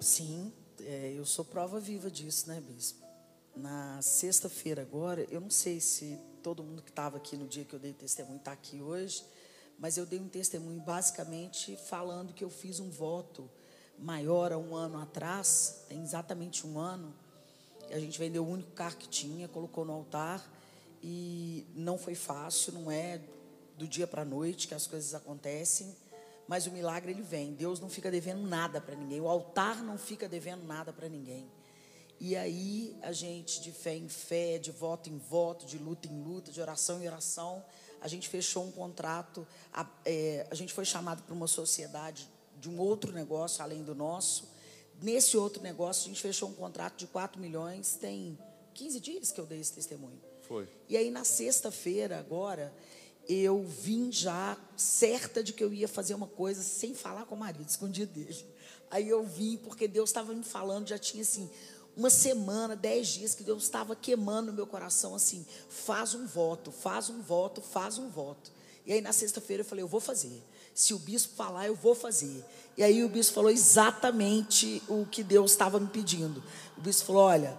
Sim, eu sou prova viva disso, né, bispo? Na sexta-feira agora, eu não sei se todo mundo que estava aqui no dia que eu dei testemunho está aqui hoje, mas eu dei um testemunho basicamente falando que eu fiz um voto maior há um ano atrás, tem exatamente um ano, a gente vendeu o único carro que tinha, colocou no altar, e não foi fácil, não é do dia para a noite que as coisas acontecem, mas o milagre ele vem. Deus não fica devendo nada para ninguém, o altar não fica devendo nada para ninguém. E aí a gente, de fé em fé, de voto em voto, de luta em luta, de oração em oração, a gente fechou um contrato. A gente foi chamado para uma sociedade de um outro negócio além do nosso. Nesse outro negócio a gente fechou um contrato de 4 milhões, tem 15 dias que eu dei esse testemunho. Foi. E aí na sexta-feira agora, eu vim já certa de que eu ia fazer uma coisa sem falar com o marido, escondido dele. Aí eu vim porque Deus estava me falando, já tinha assim, uma semana, 10 dias, que Deus estava queimando no meu coração assim, faz um voto, faz um voto, faz um voto. E aí na sexta-feira eu falei, eu vou fazer. Se o bispo falar, eu vou fazer. E aí o bispo falou exatamente o que Deus estava me pedindo. O bispo falou, olha,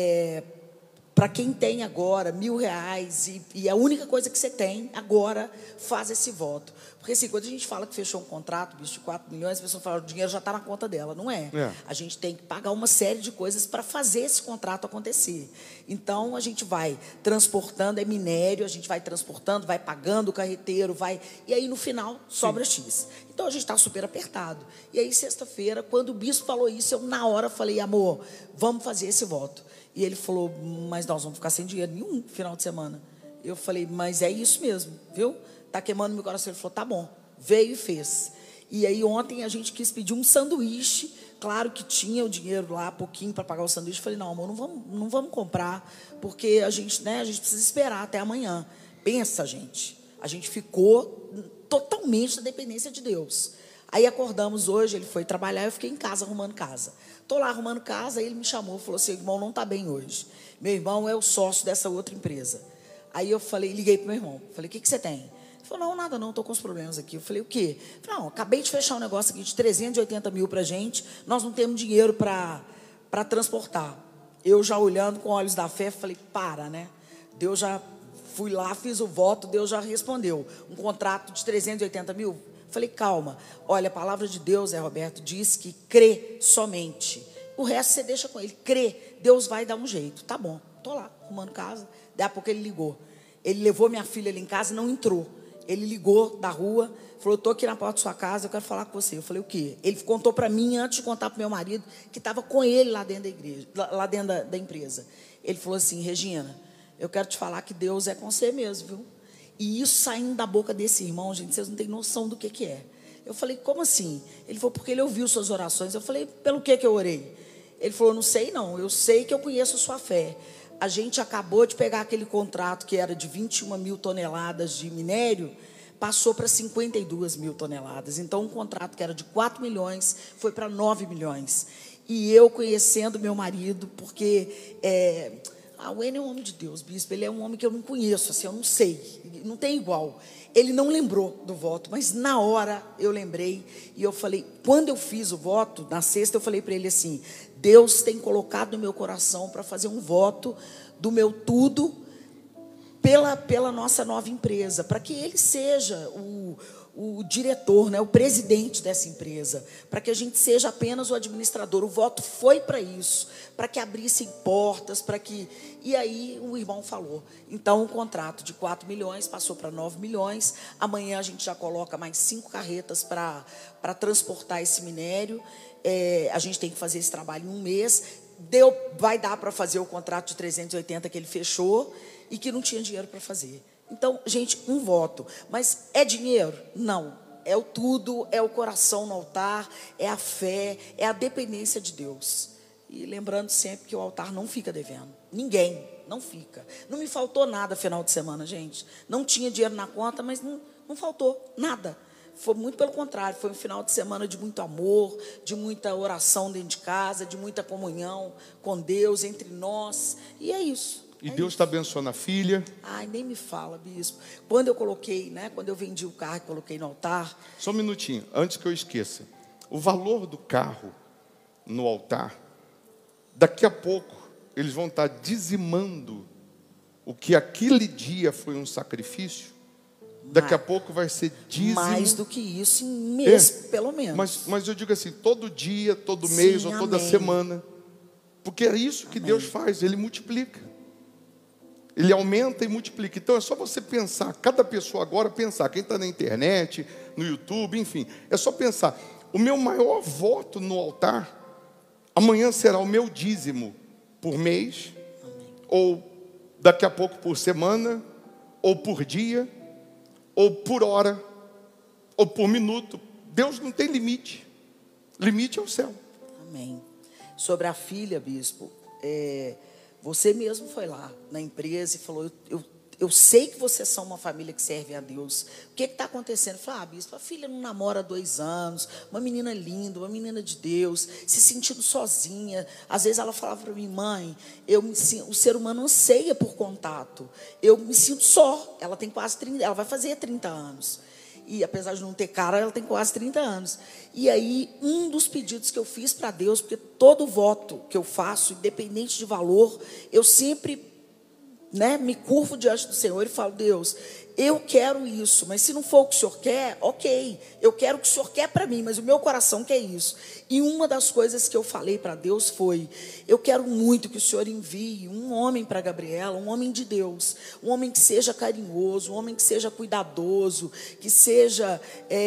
para quem tem agora R$1.000 e a única coisa que você tem agora, faz esse voto. Porque assim, quando a gente fala que fechou um contrato, bicho, de 4 milhões, a pessoa fala, o dinheiro já está na conta dela. Não é. A gente tem que pagar uma série de coisas para fazer esse contrato acontecer. Então, a gente vai transportando, é minério, a gente vai transportando, vai pagando o carreteiro, vai... E aí, no final, sobra X. Então, a gente está super apertado. E aí, sexta-feira, quando o bispo falou isso, eu, na hora, falei, amor, vamos fazer esse voto. E ele falou, mas nós vamos ficar sem dinheiro nenhum no final de semana. Eu falei, mas é isso mesmo, viu? Está queimando meu coração. Ele falou, tá bom. Veio e fez. E aí ontem a gente quis pedir um sanduíche. Claro que tinha o dinheiro lá, pouquinho, para pagar o sanduíche. Eu falei, não, amor, não vamos comprar, porque a gente precisa esperar até amanhã. Pensa, gente. A gente ficou totalmente na dependência de Deus. Aí acordamos hoje, ele foi trabalhar, eu fiquei em casa arrumando casa. Estou lá arrumando casa, aí ele me chamou, falou assim, irmão, não está bem hoje. Meu irmão é o sócio dessa outra empresa. Aí eu falei, liguei para o meu irmão, falei, o que você tem? Ele falou, não, nada não, estou com uns problemas aqui. Eu falei, o quê? Ele falou, não, acabei de fechar um negócio aqui de 380 mil para a gente, nós não temos dinheiro para transportar. Eu já olhando com olhos da fé, falei, para, né? Deus já, fui lá, fiz o voto, Deus já respondeu. Um contrato de 380 mil? Falei, calma, olha, a palavra de Deus, Roberto, diz que crê somente. O resto você deixa com ele, crê, Deus vai dar um jeito. Tá bom, estou lá, arrumando casa. Daí a pouco ele ligou. Ele levou minha filha ali em casa e não entrou. Ele ligou da rua, falou, estou aqui na porta da sua casa, eu quero falar com você. Eu falei, o quê? Ele contou para mim, antes de contar para o meu marido, que estava com ele lá dentro da igreja, lá dentro da empresa. Ele falou assim, Regina, eu quero te falar que Deus é com você mesmo, viu? E isso saindo da boca desse irmão, gente, vocês não têm noção do que é. Eu falei, como assim? Ele falou, porque ele ouviu suas orações. Eu falei, pelo que eu orei? Ele falou, não sei não, eu sei que eu conheço a sua fé. A gente acabou de pegar aquele contrato que era de 21 mil toneladas de minério, passou para 52 mil toneladas. Então, um contrato que era de 4 milhões foi para 9 milhões. E eu conhecendo meu marido, porque... o Enio é um homem de Deus, bispo. Ele é um homem que eu não conheço, assim, eu não sei, não tem igual. Ele não lembrou do voto, mas na hora eu lembrei. E eu falei, quando eu fiz o voto, na sexta, eu falei para ele assim, Deus tem colocado no meu coração para fazer um voto do meu tudo pela nossa nova empresa, para que ele seja o diretor, né, o presidente dessa empresa, para que a gente seja apenas o administrador. O voto foi para isso, para que abrissem portas, para que... E aí o irmão falou, então o contrato de 4 milhões passou para 9 milhões, amanhã a gente já coloca mais 5 carretas para transportar esse minério, a gente tem que fazer esse trabalho em um mês, vai dar para fazer o contrato de 380 que ele fechou, e que não tinha dinheiro para fazer. Então, gente, um voto. Mas é dinheiro? Não. É o tudo, é o coração no altar, é a fé, é a dependência de Deus. E lembrando sempre que o altar não fica devendo. Ninguém, não fica. Não me faltou nada final de semana, gente. Não tinha dinheiro na conta, mas não faltou nada. Foi muito pelo contrário, foi um final de semana de muito amor, de muita oração dentro de casa, de muita comunhão com Deus, entre nós. E é isso. E Deus está abençoando a filha. Ai, nem me fala, bispo. Quando eu coloquei, né? Quando eu vendi o carro e coloquei no altar. Só um minutinho, antes que eu esqueça. O valor do carro no altar, daqui a pouco eles vão estar dizimando o que aquele dia foi um sacrifício. Daqui a pouco vai ser dízimo. Mais do que isso, em mês, pelo menos. Mas eu digo assim, todo dia, todo mês, ou toda semana. Porque é isso que Deus faz, Ele multiplica. Ele aumenta e multiplica. Então é só você pensar, cada pessoa agora pensar, quem está na internet, no YouTube, enfim, é só pensar, o meu maior voto no altar, amanhã será o meu dízimo por mês, ou daqui a pouco por semana, ou por dia, ou por hora, ou por minuto. Deus não tem limite. Limite é o céu. Amém. Sobre a filha, bispo, você mesmo foi lá na empresa e falou, eu sei que vocês são uma família que serve a Deus. O que está acontecendo? Eu falei, bispo, a filha não namora há 2 anos, uma menina linda, uma menina de Deus, se sentindo sozinha. Às vezes ela falava para mim, mãe, o ser humano anseia por contato. Eu me sinto só. Ela tem quase 30, ela vai fazer 30 anos. E apesar de não ter cara, ela tem quase 30 anos. E aí, um dos pedidos que eu fiz para Deus, porque todo voto que eu faço, independente de valor, eu sempre me curvo diante do Senhor e falo, Deus, eu quero isso, mas se não for o que o Senhor quer, ok, eu quero o que o Senhor quer para mim, mas o meu coração quer isso. E uma das coisas que eu falei para Deus foi, eu quero muito que o Senhor envie um homem para Gabriela, um homem de Deus, um homem que seja carinhoso, um homem que seja cuidadoso, que seja,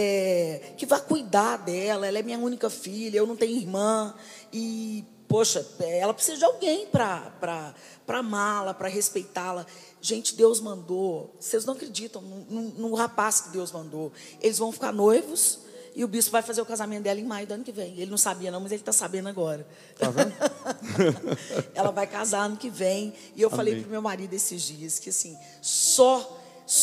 que vá cuidar dela, ela é minha única filha, eu não tenho irmã, e, poxa, ela precisa de alguém para amá-la, para respeitá-la. Gente, Deus mandou, vocês não acreditam no rapaz que Deus mandou. Eles vão ficar noivos e o bispo vai fazer o casamento dela em maio do ano que vem. Ele não sabia não, mas ele está sabendo agora. Tá vendo? Ela vai casar ano que vem. E eu falei para o meu marido esses dias que assim, só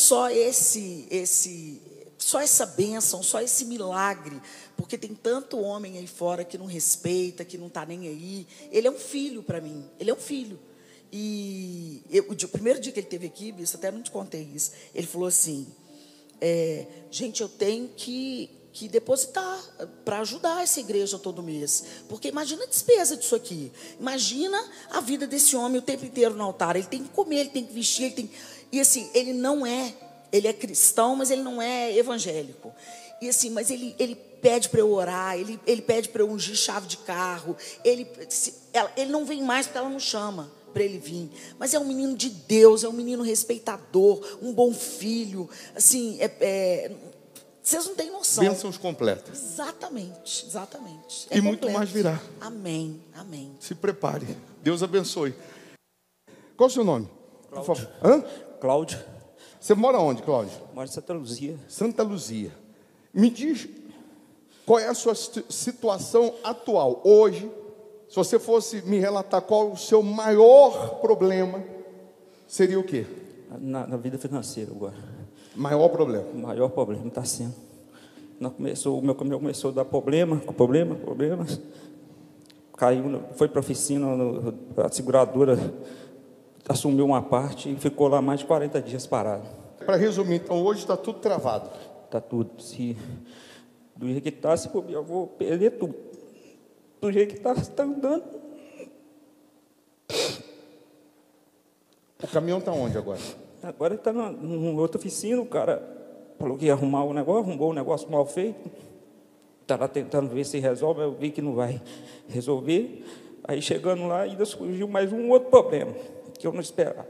essa bênção, só esse milagre, porque tem tanto homem aí fora que não respeita, que não está nem aí. Ele é um filho para mim, ele é um filho. E o primeiro dia que ele esteve aqui, bicho, até não te contei isso, ele falou assim, gente, eu tenho que depositar para ajudar essa igreja todo mês, porque imagina a despesa disso aqui, imagina a vida desse homem o tempo inteiro no altar, ele tem que comer, ele tem que vestir, e assim, ele é cristão, mas ele não é evangélico, e assim, mas ele pede para eu orar, ele pede para eu ungir chave de carro, ele não vem mais porque ela não chama para ele vir, mas é um menino de Deus, é um menino respeitador, um bom filho, assim, vocês não têm noção. Bênçãos completas. Exatamente. E muito mais virá. Amém. Se prepare. Deus abençoe. Qual é o seu nome? Cláudio. Por favor. Hã? Cláudio. Você mora onde, Cláudio? Moro em Santa Luzia. Santa Luzia. Me diz qual é a sua situação atual, hoje. Se você fosse me relatar qual o seu maior problema, seria o quê? Na vida financeira agora. Maior problema. O maior problema está sendo. O meu caminhão começou a dar problemas. Caiu, foi para a oficina, a seguradora assumiu uma parte e ficou lá mais de 40 dias parado. Para resumir, então hoje está tudo travado. Está tudo. Do jeito que está, eu vou perder tudo. Do jeito que está andando. O caminhão está onde agora? Agora está numa outra oficina, o cara falou que ia arrumar o negócio, arrumou o negócio mal feito. Está lá tentando ver se resolve, eu vi que não vai resolver. Aí chegando lá, ainda surgiu mais um outro problema, que eu não esperava.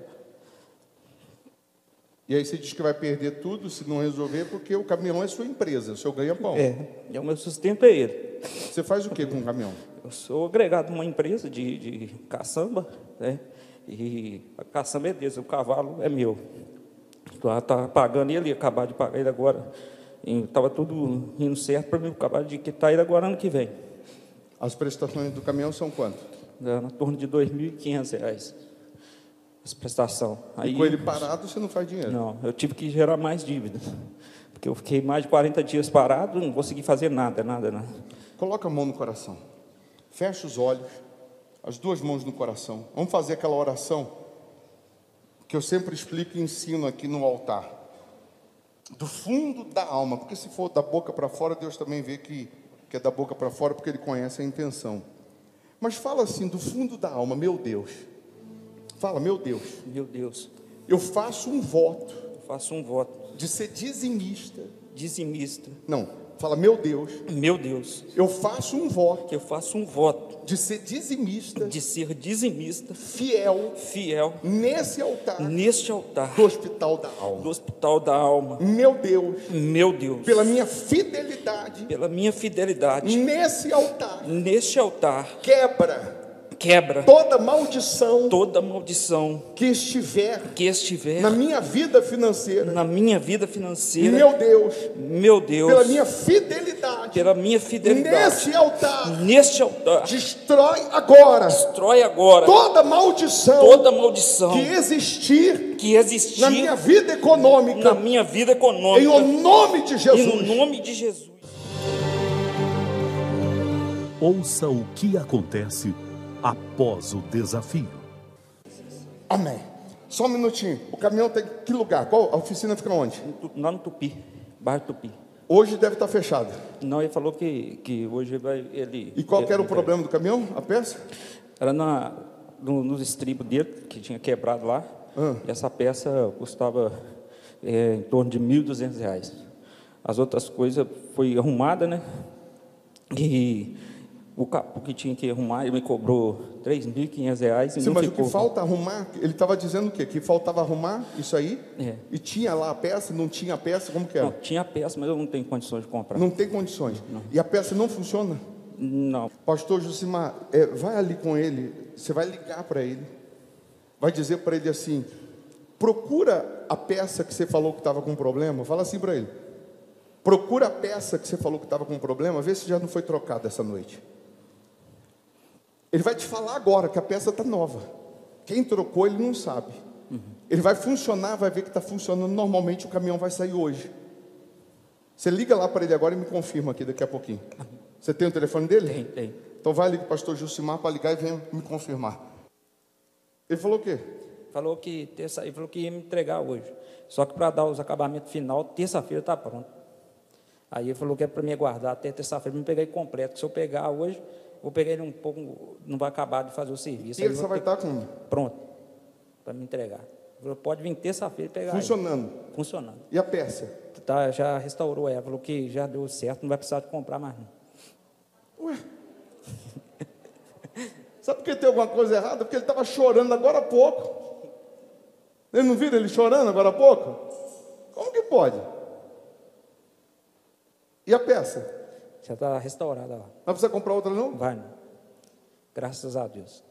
E aí você diz que vai perder tudo se não resolver, porque o caminhão é sua empresa, o seu ganha-pão. O meu sustento é ele. Você faz o que com o caminhão? Eu sou agregado numa empresa de caçamba, né? E a caçamba é desse, o cavalo é meu. Está pagando ele, acabar de pagar ele agora. Estava tudo indo certo para mim, acabar de quitar ele agora ano que vem. As prestações do caminhão são quanto? Na torno de R$ 2.500. Essa prestação. E com ele parado, você não faz dinheiro? Não, eu tive que gerar mais dívidas. Porque eu fiquei mais de 40 dias parado, não consegui fazer nada. Coloca a mão no coração. Fecha os olhos. As duas mãos no coração. Vamos fazer aquela oração que eu sempre explico e ensino aqui no altar. Do fundo da alma. Porque se for da boca para fora, Deus também vê que é da boca para fora, porque Ele conhece a intenção. Mas fala assim, do fundo da alma, meu Deus. Fala, meu Deus. Meu Deus. Eu faço um voto. Eu faço um voto. De ser dizimista. Dizimista. Não, fala, meu Deus. Meu Deus. Eu faço um voto. Eu faço um voto. De ser dizimista. De ser dizimista. Fiel. Fiel. Nesse altar. Neste altar. Do hospital da alma. Do hospital da alma. Meu Deus. Meu Deus. Pela minha fidelidade. Pela minha fidelidade. Nesse altar. Neste altar. Quebra toda maldição que estiver na minha vida financeira, meu Deus, pela minha fidelidade, neste altar, destrói agora toda maldição que existir na minha vida econômica, em o nome de Jesus. Ouça o que acontece após o desafio. Amém. Só um minutinho. O caminhão tem que lugar? Qual? A oficina fica onde? Lá no Tupi, bairro Tupi. Hoje deve estar fechado. Não, ele falou que hoje vai ele. E qual que era o problema do caminhão? A peça? Era nos estribos dele, que tinha quebrado lá. E essa peça custava em torno de R$1.200. As outras coisas foi arrumada, né? E o capô que tinha que arrumar, ele me cobrou R$3.500 e sim, não mas ficou. O que falta arrumar, ele estava dizendo o quê? Que faltava arrumar isso aí? E tinha lá a peça, não tinha a peça, como que era? Não, tinha a peça, mas eu não tenho condições de comprar. Não tem condições? Não. E a peça não funciona? Não. Pastor Josimar, vai ali com ele, você vai ligar para ele, vai dizer para ele assim, procura a peça que você falou que estava com problema, fala assim para ele, procura a peça que você falou que estava com problema, vê se já não foi trocada essa noite. Ele vai te falar agora que a peça está nova. Quem trocou, ele não sabe. Ele vai funcionar, vai ver que está funcionando. Normalmente o caminhão vai sair hoje. Você liga lá para ele agora e me confirma aqui daqui a pouquinho. Você tem o telefone dele? Tem. Então vai ali com o pastor Josimar para ligar e vem me confirmar. Ele falou o quê? Falou que ia me entregar hoje. Só que para dar os acabamentos final, terça-feira está pronto. Aí ele falou que é para me aguardar até terça-feira, para me pegar ele completo. Se eu pegar hoje, vou pegar ele um pouco, não vai acabar de fazer o serviço. Terça vai estar com? Pronto, para me entregar. Falou, pode vir terça-feira e pegar. Funcionando? Ele. Funcionando. E a peça? Tá, já restaurou ela, falou que já deu certo, não vai precisar de comprar mais não. Ué? Sabe por que tem alguma coisa errada? Porque ele estava chorando agora há pouco. Ele não viram ele chorando agora há pouco? Como que pode? E a peça? Já está restaurada lá. Vai precisar comprar outra não? Vai não. Graças a Deus.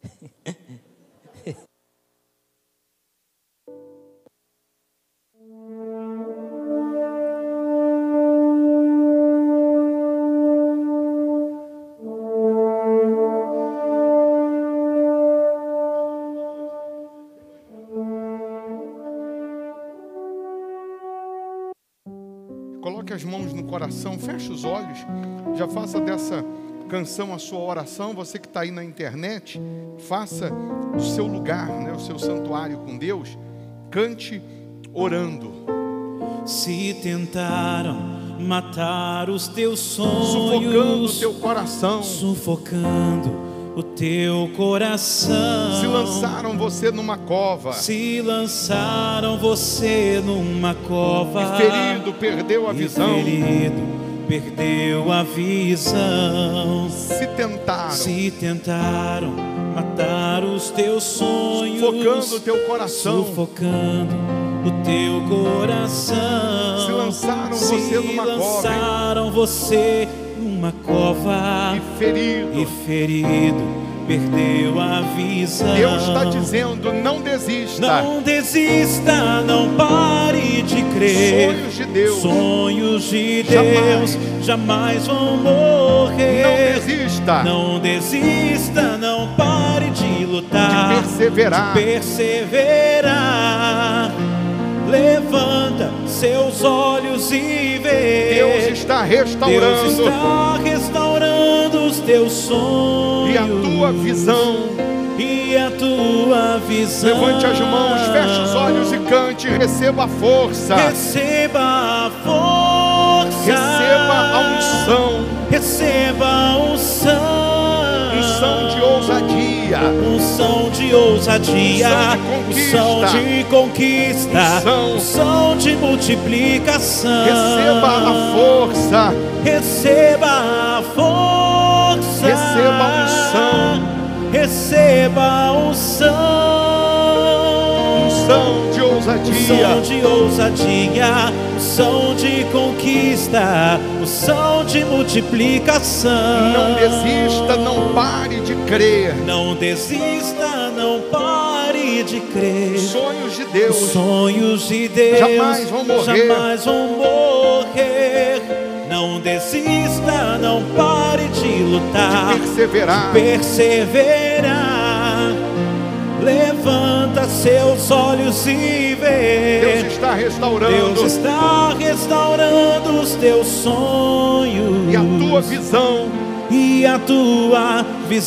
Coloque as mãos no coração, feche os olhos, já faça dessa canção a sua oração. Você que está aí na internet, faça o seu lugar, né, o seu santuário com Deus, cante orando. Se tentaram matar os teus sonhos, sufocando o teu coração, sufocando o teu coração, se lançaram você numa cova, se lançaram você numa cova, e ferido perdeu a visão, ferido perdeu a visão, se tentaram matar os teus sonhos, sufocando o teu coração, sufocando o teu coração, se lançaram você numa cova, lançaram você numa cova, e ferido perdeu a visão. Deus está dizendo, não desista, não desista, não pare de crer. Sonhos de Deus, jamais vão morrer. Não desista, não pare de lutar, de perseverar. Levanta seus olhos e vê. Deus está restaurando os teus sonhos e a tua visão. Levante as mãos, feche os olhos e cante. Receba a força, receba a unção, receba a unção de ousadia, unção de ousadia, unção de conquista, unção de multiplicação. Receba a força, receba a força, receba a unção, receba a unção, unção de ousadia, unção de ousadia, unção de conquista, unção de multiplicação. Não desista, não pare de crer. Não desista, não pare de crer. Sonhos de Deus, sonhos de Deus jamais vão morrer. Jamais vão morrer. Não desista, não pare de lutar, de perseverar. De perseverar. Levanta seus olhos e vê. Deus está restaurando. Deus está restaurando os teus sonhos e a tua visão. E a tua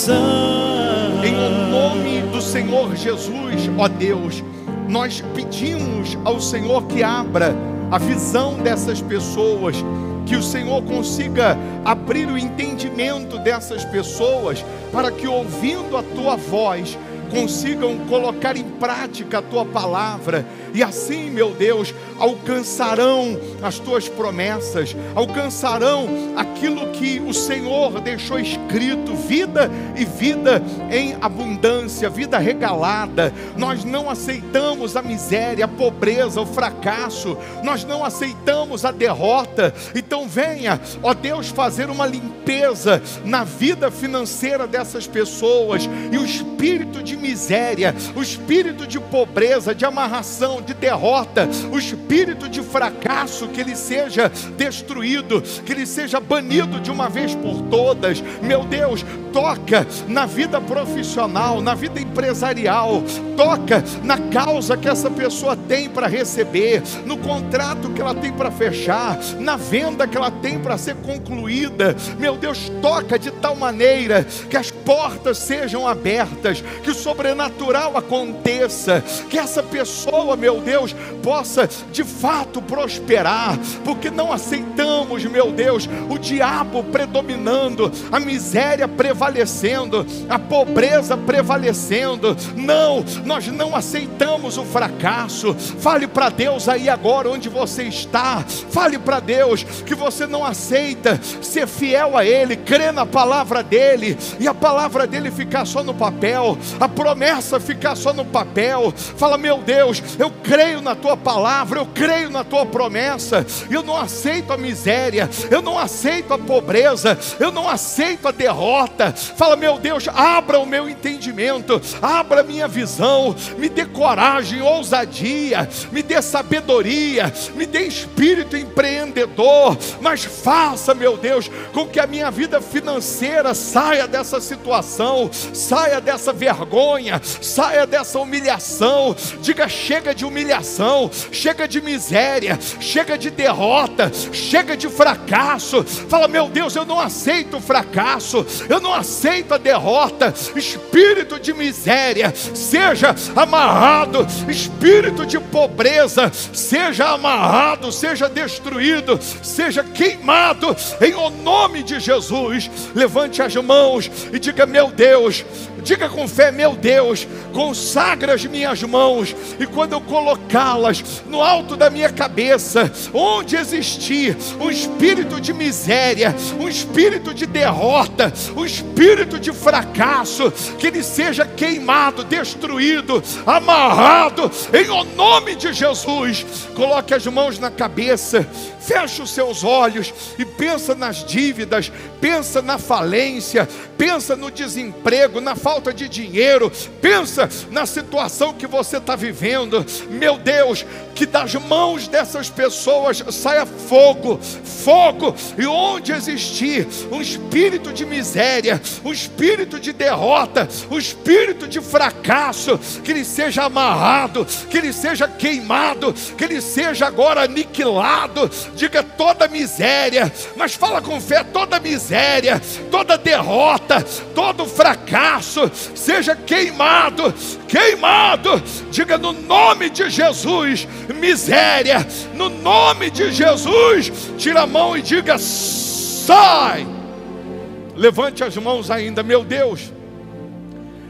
visão. Em nome do Senhor Jesus, ó Deus, nós pedimos ao Senhor que abra a visão dessas pessoas, que o Senhor consiga abrir o entendimento dessas pessoas, para que, ouvindo a tua voz, consigam colocar em prática a tua palavra, e assim, meu Deus, alcançarão as tuas promessas, alcançarão aquilo que o Senhor deixou escrito, vida e vida em abundância, vida regalada. Nós não aceitamos a miséria, a pobreza, o fracasso, nós não aceitamos a derrota. Então venha, ó Deus, fazer uma limpeza na vida financeira dessas pessoas, e o espírito de miséria, o espírito de pobreza, de amarração, de derrota, o espírito de fracasso, que ele seja destruído, que ele seja banido de uma vez por todas. Meu Deus, toca na vida profissional, na vida empresarial, toca na causa que essa pessoa tem para receber, no contrato que ela tem para fechar, na venda que ela tem para ser concluída. Meu Deus, toca de tal maneira que as portas sejam abertas, que o sobrenatural aconteça, que essa pessoa, meu Deus, possa de fato prosperar, porque não aceitamos, meu Deus, o diabo predominando, a miséria prevalecendo, a pobreza prevalecendo. Não, nós não aceitamos o fracasso. Fale para Deus aí agora onde você está, fale para Deus que você não aceita ser fiel a Ele, crer na palavra dEle, e a palavra dEle ficar só no papel, a promessa ficar só no papel. Fala: meu Deus, eu creio na tua palavra, eu creio na tua promessa, eu não aceito a miséria, eu não aceito a pobreza, eu não aceito a derrota. Fala: meu Deus, abra o meu entendimento, abra a minha visão, me dê coragem, ousadia, me dê sabedoria, me dê espírito empreendedor, mas faça, meu Deus, com que a minha vida financeira saia dessa situação, saia dessa vergonha, saia dessa humilhação. Diga: chega de humilhação, chega de miséria, chega de derrota, chega de fracasso. Fala: meu Deus, eu não aceito o fracasso, eu não aceito a derrota. Espírito de miséria, seja amarrado. Espírito de pobreza, seja amarrado, seja destruído, seja queimado, em o nome de Jesus. Levante as mãos e diga: meu Deus, diga com fé: meu Deus, consagra as minhas mãos, e quando eu colocá-las no alto da minha cabeça, onde existir um espírito de miséria, um espírito de derrota, um espírito de fracasso, que ele seja queimado, destruído, amarrado, em o nome de Jesus. Coloque as mãos na cabeça, feche os seus olhos e pensa nas dívidas, pensa na falência, pensa no desemprego, na falta de dinheiro, pensa na situação que você está vivendo. Meu Deus, que das mãos dessas pessoas saia fogo, fogo, e onde existir um espírito de miséria, um espírito de derrota, um espírito de fracasso, que ele seja amarrado, que ele seja queimado, que ele seja agora aniquilado. Diga: toda miséria, mas fala com fé: toda miséria, toda derrota, todo fracasso seja queimado, queimado. Diga: no nome de Jesus, miséria, no nome de Jesus. Tira a mão e diga: sai. Levante as mãos ainda. Meu Deus,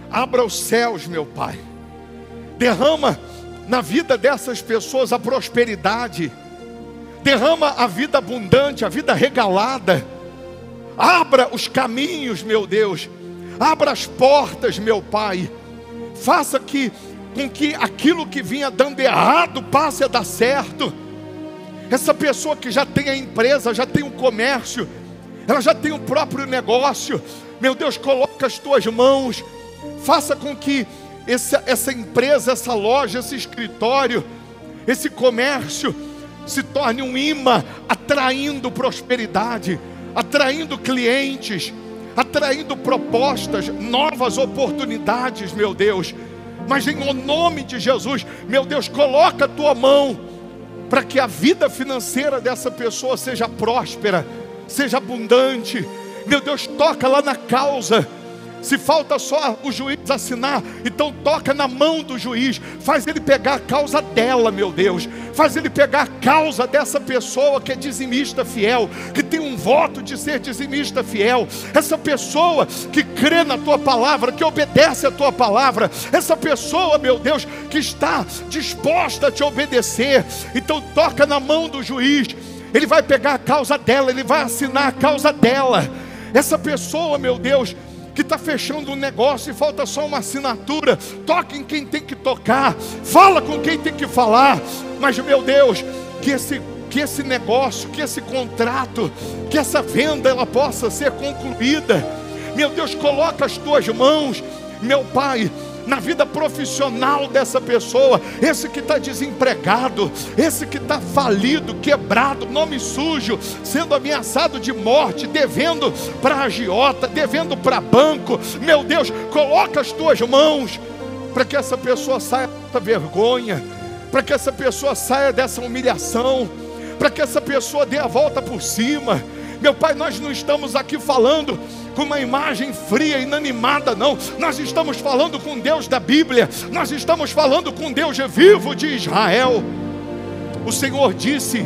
Abra os céus, meu Pai. Derrama na vida dessas pessoas a prosperidade. Derrama a vida abundante, a vida regalada. Abra os caminhos, meu Deus. Abra as portas, meu Pai. Faça com que aquilo que vinha dando errado passe a dar certo. Essa pessoa que já tem a empresa, já tem um comércio, ela já tem o próprio negócio. Meu Deus, coloca as tuas mãos. Faça com que essa empresa, essa loja, esse escritório, esse comércio se torne um imã, atraindo prosperidade, atraindo clientes, atraindo propostas, novas oportunidades, meu Deus. Mas em nome de Jesus, meu Deus, coloca a tua mão para que a vida financeira dessa pessoa seja próspera, seja abundante. Meu Deus, toca lá na causa. Se falta só o juiz assinar, então toca na mão do juiz. Faz ele pegar a causa dela, meu Deus. Faz ele pegar a causa dessa pessoa que é dizimista fiel, que tem um voto de ser dizimista fiel. Essa pessoa que crê na tua palavra, que obedece a tua palavra. Essa pessoa, meu Deus, que está disposta a te obedecer. Então toca na mão do juiz. Ele vai pegar a causa dela, ele vai assinar a causa dela. Essa pessoa, meu Deus, que está fechando um negócio e falta só uma assinatura, toca em quem tem que tocar, fala com quem tem que falar. Mas, meu Deus, que esse negócio, que esse contrato, que essa venda, ela possa ser concluída. Meu Deus, coloca as tuas mãos, meu Pai, na vida profissional dessa pessoa. Esse que está desempregado, esse que está falido, quebrado, nome sujo, sendo ameaçado de morte, devendo para agiota, devendo para banco. Meu Deus, coloca as tuas mãos para que essa pessoa saia dessa vergonha, para que essa pessoa saia dessa humilhação, para que essa pessoa dê a volta por cima. Meu Pai, nós não estamos aqui falando com uma imagem fria, inanimada, não. Nós estamos falando com Deus da Bíblia. Nós estamos falando com Deus vivo de Israel. O Senhor disse: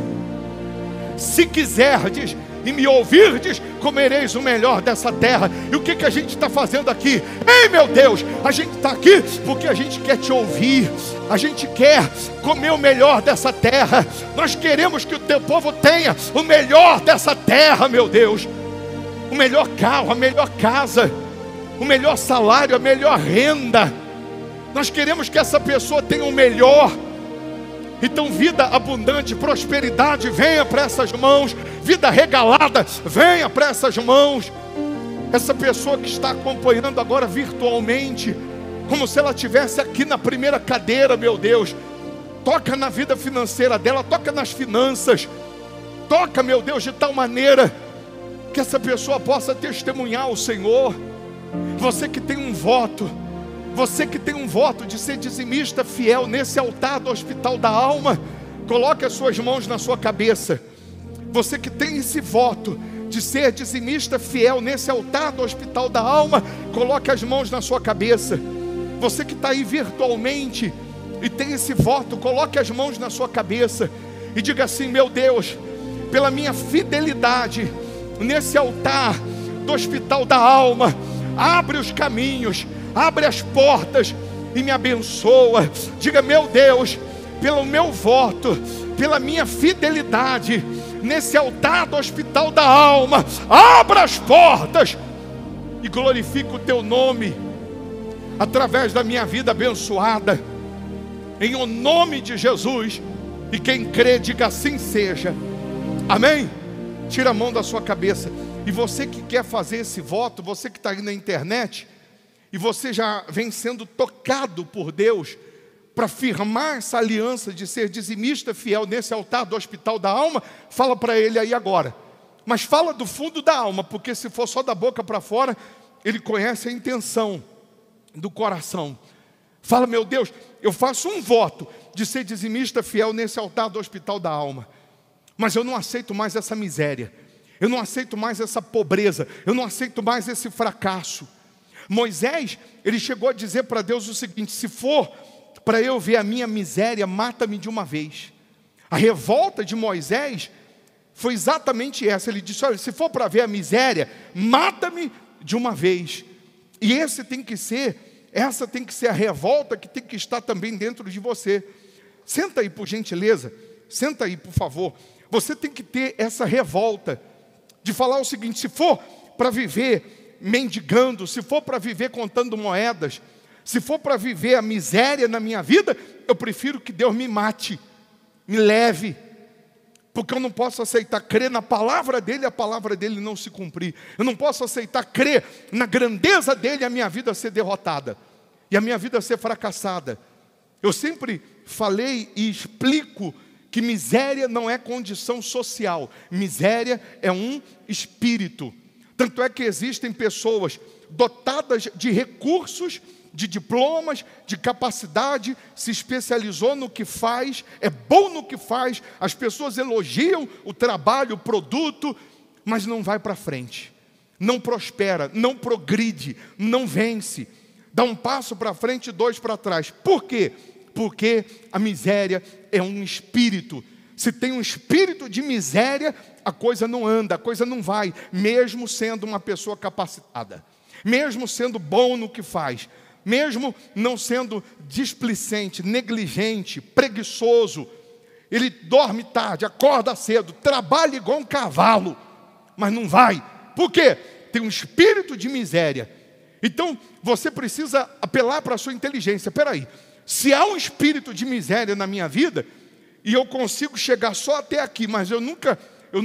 se quiserdes e me ouvirdes, comereis o melhor dessa terra. E o que a gente está fazendo aqui? Ei, meu Deus, a gente está aqui porque a gente quer te ouvir. A gente quer comer o melhor dessa terra. Nós queremos que o teu povo tenha o melhor dessa terra, meu Deus. O melhor carro, a melhor casa, o melhor salário, a melhor renda. Nós queremos que essa pessoa tenha o melhor. Então, vida abundante, prosperidade, venha para essas mãos. Vida regalada, venha para essas mãos. Essa pessoa que está acompanhando agora virtualmente, como se ela estivesse aqui na primeira cadeira, meu Deus. Toca na vida financeira dela, toca nas finanças. Toca, meu Deus, de tal maneira que essa pessoa possa testemunhar o Senhor. Você que tem um voto, você que tem um voto de ser dizimista fiel nesse altar do Hospital da Alma, coloque as suas mãos na sua cabeça. Você que tem esse voto de ser dizimista fiel nesse altar do Hospital da Alma, coloque as mãos na sua cabeça. Você que está aí virtualmente e tem esse voto, coloque as mãos na sua cabeça e diga assim: meu Deus, pela minha fidelidade nesse altar do Hospital da Alma, abre os caminhos, abre as portas e me abençoa. Diga: meu Deus, pelo meu voto, pela minha fidelidade nesse altar do Hospital da Alma, abra as portas e glorifica o teu nome através da minha vida abençoada, em o nome de Jesus. E quem crê, diga: assim seja. Amém? Tira a mão da sua cabeça. E você que quer fazer esse voto, você que está aí na internet, e você já vem sendo tocado por Deus para firmar essa aliança de ser dizimista fiel nesse altar do Hospital da Alma, fala para ele aí agora. Mas fala do fundo da alma, porque se for só da boca para fora, ele conhece a intenção do coração. Fala: meu Deus, eu faço um voto de ser dizimista fiel nesse altar do Hospital da Alma, mas eu não aceito mais essa miséria, eu não aceito mais essa pobreza, eu não aceito mais esse fracasso. Moisés, ele chegou a dizer para Deus o seguinte: se for para eu ver a minha miséria, mata-me de uma vez. A revolta de Moisés foi exatamente essa. Ele disse: olha, se for para ver a miséria, mata-me de uma vez. E esse tem que ser essa tem que ser a revolta que tem que estar também dentro de você. Senta aí, por gentileza. Senta aí, por favor. Você tem que ter essa revolta de falar o seguinte: se for para viver mendigando, se for para viver contando moedas, se for para viver a miséria na minha vida, eu prefiro que Deus me mate, me leve, porque eu não posso aceitar crer na palavra dele e a palavra dele não se cumprir. Eu não posso aceitar crer na grandeza dele e a minha vida ser derrotada, e a minha vida ser fracassada. Eu sempre falei e explico que miséria não é condição social, miséria é um espírito. Tanto é que existem pessoas dotadas de recursos, de diplomas, de capacidade, se especializou no que faz, é bom no que faz, as pessoas elogiam o trabalho, o produto, mas não vai para frente, não prospera, não progride, não vence, dá um passo para frente e 2 para trás. Por quê? Porque a miséria é um espírito. Se tem um espírito de miséria, a coisa não anda, a coisa não vai, mesmo sendo uma pessoa capacitada, mesmo sendo bom no que faz, mesmo não sendo displicente, negligente, preguiçoso. Ele dorme tarde, acorda cedo, trabalha igual um cavalo, mas não vai. Por quê? Tem um espírito de miséria. Então, você precisa apelar para a sua inteligência. Espera aí, se há um espírito de miséria na minha vida, e eu consigo chegar só até aqui, mas eu nunca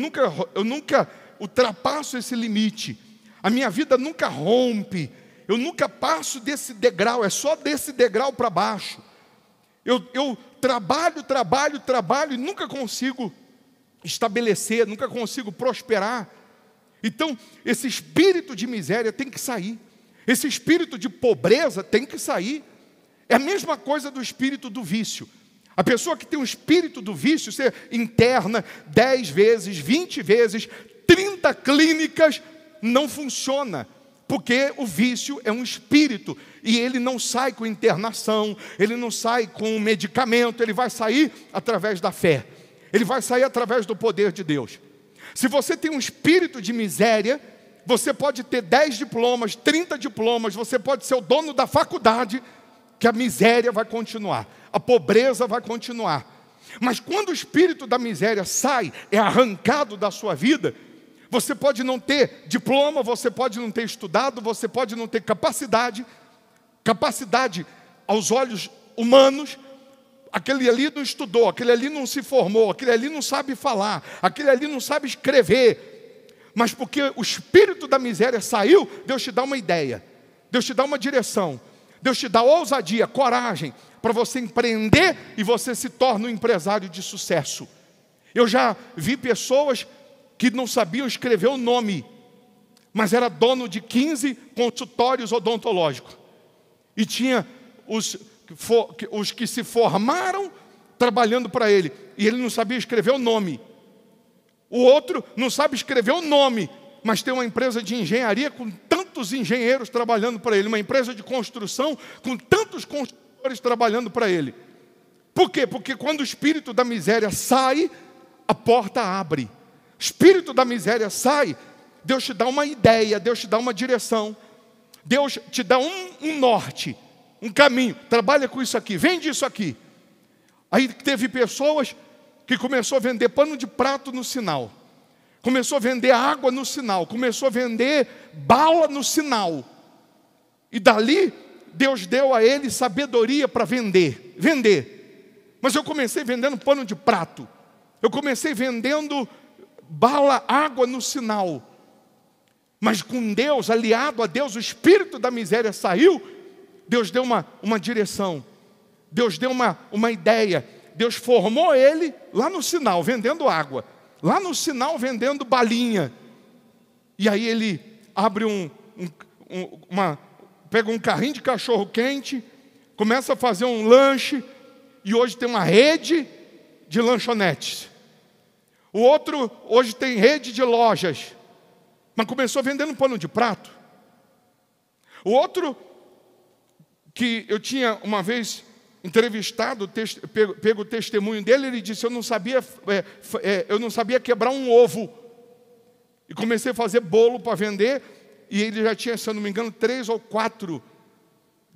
ultrapasso esse limite, a minha vida nunca rompe, eu nunca passo desse degrau, é só desse degrau para baixo. Eu trabalho e nunca consigo estabelecer, nunca consigo prosperar. Então, esse espírito de miséria tem que sair, esse espírito de pobreza tem que sair. É a mesma coisa do espírito do vício. A pessoa que tem um espírito do vício, você interna 10 vezes, 20 vezes, 30 clínicas, não funciona. Porque o vício é um espírito, e ele não sai com internação, ele não sai com medicamento, ele vai sair através da fé, ele vai sair através do poder de Deus. Se você tem um espírito de miséria, você pode ter 10 diplomas, 30 diplomas, você pode ser o dono da faculdade, que a miséria vai continuar, a pobreza vai continuar. Mas quando o espírito da miséria sai, é arrancado da sua vida, você pode não ter diploma, você pode não ter estudado, você pode não ter capacidade aos olhos humanos. Aquele ali não estudou, aquele ali não se formou, aquele ali não sabe falar, aquele ali não sabe escrever. Mas porque o espírito da miséria saiu, Deus te dá uma ideia, Deus te dá uma direção, Deus te dá ousadia, coragem, para você empreender e você se torna um empresário de sucesso. Eu já vi pessoas que não sabiam escrever o nome, mas era dono de 15 consultórios odontológicos. E tinha os que se formaram trabalhando para ele, e ele não sabia escrever o nome. O outro não sabe escrever o nome, mas tem uma empresa de engenharia com tantos engenheiros trabalhando para ele, uma empresa de construção com tantos construtores trabalhando para ele. Por quê? Porque quando o espírito da miséria sai, a porta abre. O espírito da miséria sai, Deus te dá uma ideia, Deus te dá uma direção, Deus te dá um norte, um caminho. Trabalha com isso aqui, vende isso aqui. Aí teve pessoas que começou a vender pano de prato no sinal, começou a vender água no sinal, começou a vender bala no sinal. E dali, Deus deu a ele sabedoria para vender. Mas eu comecei vendendo pano de prato, eu comecei vendendo bala, água no sinal. Mas com Deus, aliado a Deus, o espírito da miséria saiu. Deus deu uma direção, Deus deu uma ideia. Deus formou ele lá no sinal, vendendo água, lá no sinal, vendendo balinha. E aí ele abre pega um carrinho de cachorro quente, começa a fazer um lanche, e hoje tem uma rede de lanchonetes. O outro hoje tem rede de lojas, mas começou vendendo pano de prato. O outro, que eu tinha uma vez entrevistado, pego o testemunho dele, ele disse: eu não sabia quebrar um ovo. E comecei a fazer bolo para vender, e ele já tinha, se eu não me engano, 3 ou 4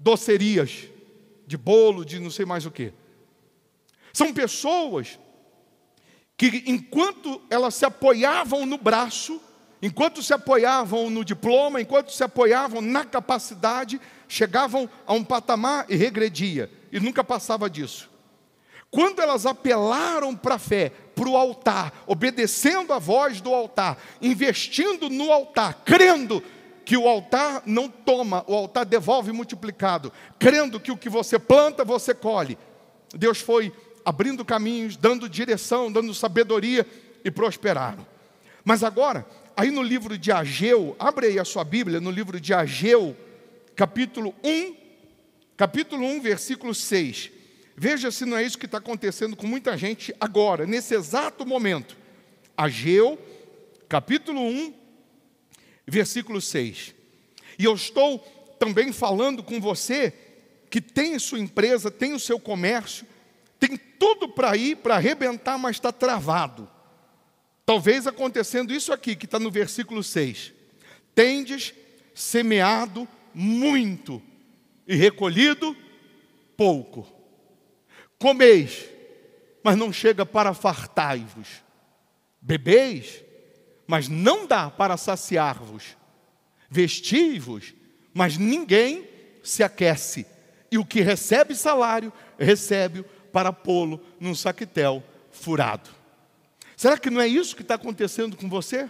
docerias, de bolo, de não sei mais o quê. São pessoas que, enquanto elas se apoiavam no braço, enquanto se apoiavam no diploma, enquanto se apoiavam na capacidade, chegavam a um patamar e regredia, e nunca passava disso. Quando elas apelaram para a fé, para o altar, obedecendo a voz do altar, investindo no altar, crendo que o altar não toma, o altar devolve multiplicado, crendo que o que você planta, você colhe, Deus foi abrindo caminhos, dando direção, dando sabedoria, e prosperaram. Mas agora, aí no livro de Ageu, abre aí a sua Bíblia, no livro de Ageu, capítulo 1, versículo 6. Veja se não é isso que está acontecendo com muita gente agora, nesse exato momento. Ageu, capítulo 1, versículo 6. E eu estou também falando com você que tem sua empresa, tem o seu comércio, tem tudo para ir, para arrebentar, mas está travado. Talvez acontecendo isso aqui, que está no versículo 6. Tendes semeado muito e recolhido pouco. Comeis, mas não chega para fartai-vos. Bebeis, mas não dá para saciar-vos. Vestis-vos, mas ninguém se aquece. E o que recebe salário, recebe-o para pô-lo num saquetel furado. Será que não é isso que está acontecendo com você?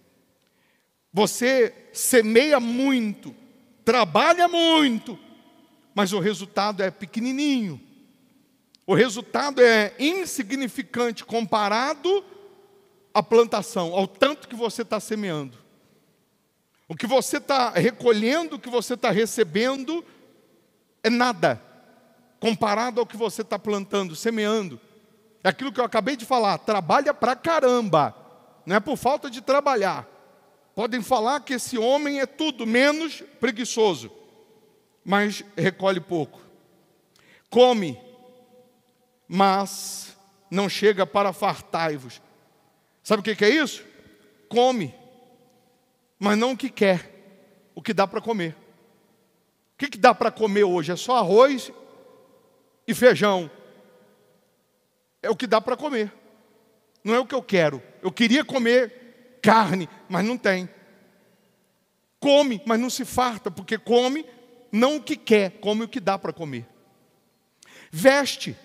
Você semeia muito, trabalha muito, mas o resultado é pequenininho. O resultado é insignificante comparado à plantação, ao tanto que você está semeando. O que você está recolhendo, o que você está recebendo, é nada comparado ao que você está plantando, semeando. É aquilo que eu acabei de falar, trabalha pra caramba, não é por falta de trabalhar. Podem falar que esse homem é tudo menos preguiçoso, mas recolhe pouco. Come, mas não chega para fartai-vos. Sabe o que é isso? Come, mas não o que quer, o que dá para comer. O que dá para comer hoje? É só arroz e feijão. É o que dá para comer. Não é o que eu quero. Eu queria comer carne, mas não tem. Come, mas não se farta, porque come não o que quer, come o que dá para comer. Veste,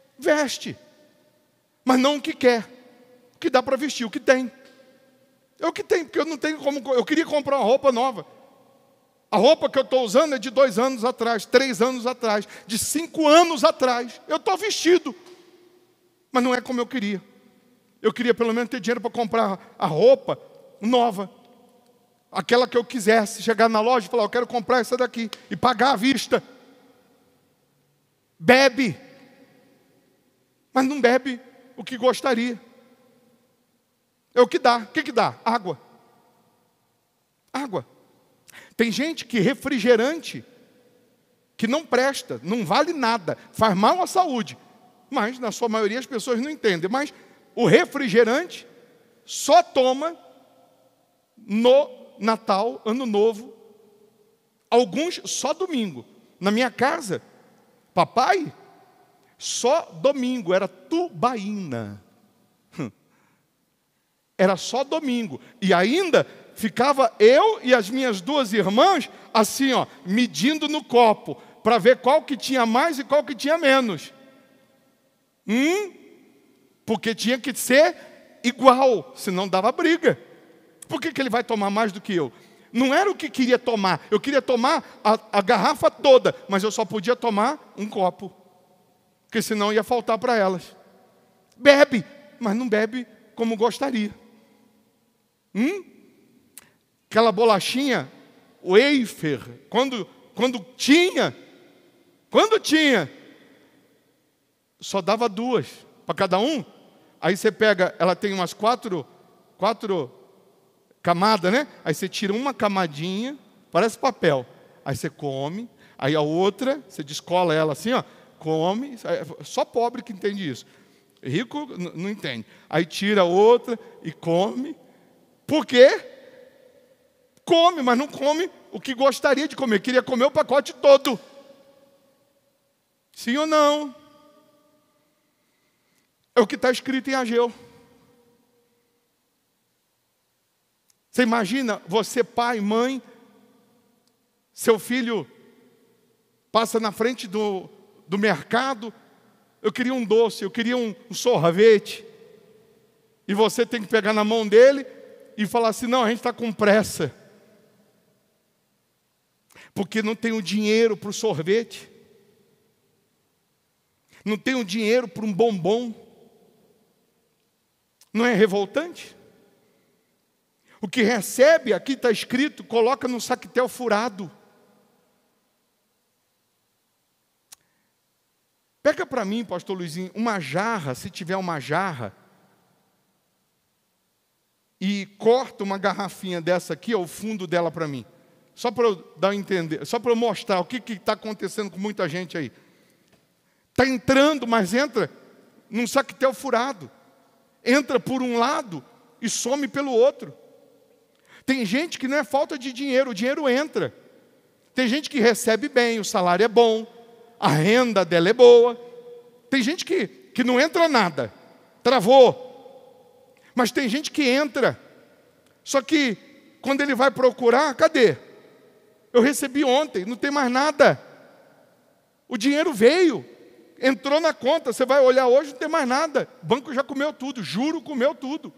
mas não o que quer, o que dá para vestir, o que tem. É o que tem, porque eu não tenho como. Eu queria comprar uma roupa nova. A roupa que eu estou usando é de 2 anos atrás, 3 anos atrás, de 5 anos atrás. Eu estou vestido, mas não é como eu queria. Eu queria pelo menos ter dinheiro para comprar a roupa nova, aquela que eu quisesse, chegar na loja e falar, eu quero comprar essa daqui, e pagar à vista. Bebe, mas não bebe o que gostaria. É o que dá. O que dá? Água. Água. Tem gente que refrigerante, que não presta, não vale nada, faz mal à saúde. Mas, na sua maioria, as pessoas não entendem. Mas o refrigerante só toma no Natal, Ano Novo. Alguns só domingo. Na minha casa, papai, só domingo, era tubaína. Era só domingo. E ainda ficava eu e as minhas 2 irmãs, assim, ó, medindo no copo, para ver qual que tinha mais e qual que tinha menos. Porque tinha que ser igual, senão dava briga. Por que ele vai tomar mais do que eu? Não era o que queria tomar, eu queria tomar a garrafa toda, mas eu só podia tomar um copo, porque senão ia faltar para elas. Bebe, mas não bebe como gostaria. Aquela bolachinha, o wafer, quando tinha, só dava 2 para cada um. Aí você pega, ela tem umas 4 camadas, né? Aí você tira uma camadinha, parece papel. Aí você come, aí a outra, você descola ela assim, ó, come. Só pobre que entende isso. Rico não entende. Aí tira outra e come. Por quê? Come, mas não come o que gostaria de comer. Queria comer o pacote todo. Sim ou não? É o que está escrito em Ageu. Você imagina, você pai, mãe, seu filho passa na frente do mercado, eu queria um doce, eu queria um sorvete, e você tem que pegar na mão dele e falar assim, não, a gente está com pressa, porque não tem o dinheiro para o sorvete, não tem o dinheiro para um bombom. Não é revoltante? O que recebe, aqui está escrito, coloca num saquetel furado. Pega para mim, pastor Luizinho, uma jarra, se tiver uma jarra, e corta uma garrafinha dessa aqui, o fundo dela para mim. Só para eu dar a entender, só para eu mostrar o que está acontecendo com muita gente aí. Está entrando, mas entra num saquetel furado. Entra por um lado e some pelo outro. Tem gente que não é falta de dinheiro, o dinheiro entra. Tem gente que recebe bem, o salário é bom, a renda dela é boa. Tem gente que não entra nada, travou. Mas tem gente que entra. Só que quando ele vai procurar, cadê? Eu recebi ontem, não tem mais nada. O dinheiro veio, entrou na conta, você vai olhar hoje, não tem mais nada. O banco já comeu tudo, juro comeu tudo.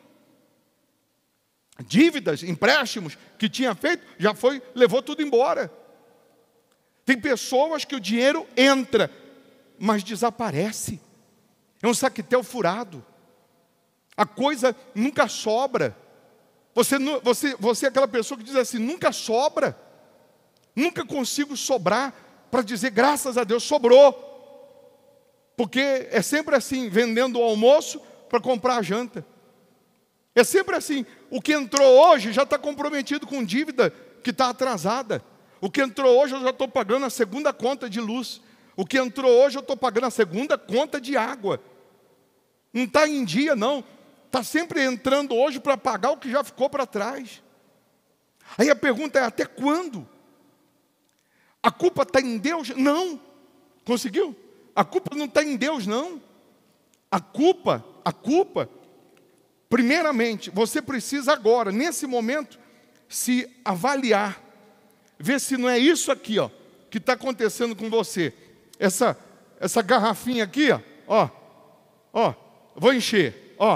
Dívidas, empréstimos que tinha feito, já foi, levou tudo embora. Tem pessoas que o dinheiro entra, mas desaparece. É um saquetel furado. A coisa nunca sobra. Você é aquela pessoa que diz assim, nunca sobra. Nunca consigo sobrar para dizer, graças a Deus, sobrou. Porque é sempre assim, vendendo o almoço para comprar a janta. É sempre assim, o que entrou hoje já está comprometido com dívida que está atrasada. O que entrou hoje eu já estou pagando a segunda conta de luz. O que entrou hoje eu estou pagando a segunda conta de água. Não está em dia não, está sempre entrando hoje para pagar o que já ficou para trás. Aí a pergunta é, até quando? A culpa está em Deus? Não. Conseguiu? A culpa não está em Deus, não. A culpa, primeiramente, você precisa agora, nesse momento, se avaliar, ver se não é isso aqui, ó, que está acontecendo com você. Essa garrafinha aqui, ó, vou encher, ó.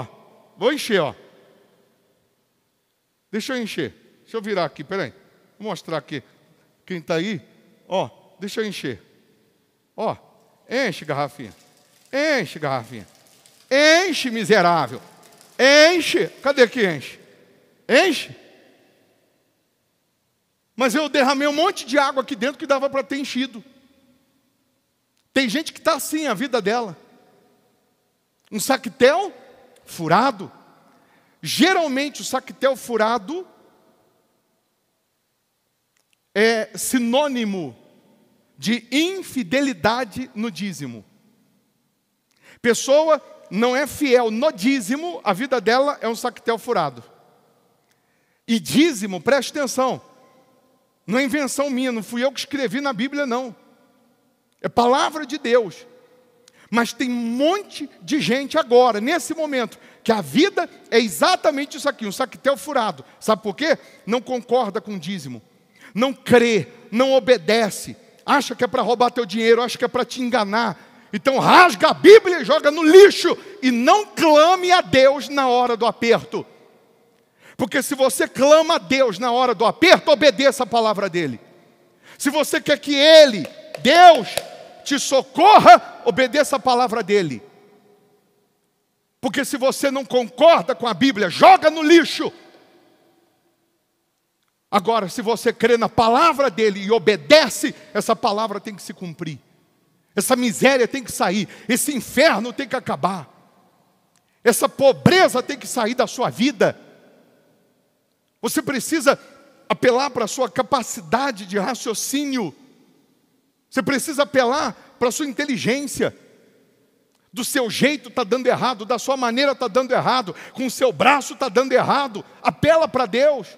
Deixa eu encher, deixa eu virar aqui, peraí, vou mostrar aqui, quem está aí, ó, deixa eu encher, ó. Enche, garrafinha. Enche, miserável. Enche. Cadê que enche? Enche. Mas eu derramei um monte de água aqui dentro que dava para ter enchido. Tem gente que está assim, a vida dela. Um saquetel furado. Geralmente o saquetel furado é sinônimo de infidelidade no dízimo. Pessoa não é fiel no dízimo, a vida dela é um saquetel furado. E dízimo, preste atenção, não é invenção minha, não fui eu que escrevi na Bíblia não. É palavra de Deus. Mas tem um monte de gente agora, nesse momento, que a vida é exatamente isso aqui, um saquetel furado. Sabe por quê? Não concorda com o dízimo, não crê, não obedece, acha que é para roubar teu dinheiro, acha que é para te enganar. Então rasga a Bíblia e joga no lixo. E não clame a Deus na hora do aperto. Porque se você clama a Deus na hora do aperto, obedeça a palavra dEle. Se você quer que Ele, Deus, te socorra, obedeça a palavra dEle. Porque se você não concorda com a Bíblia, joga no lixo. Agora, se você crê na palavra dEle e obedece, essa palavra tem que se cumprir. Essa miséria tem que sair. Esse inferno tem que acabar. Essa pobreza tem que sair da sua vida. Você precisa apelar para a sua capacidade de raciocínio. Você precisa apelar para a sua inteligência. Do seu jeito está dando errado, da sua maneira está dando errado, com o seu braço está dando errado. Apela para Deus.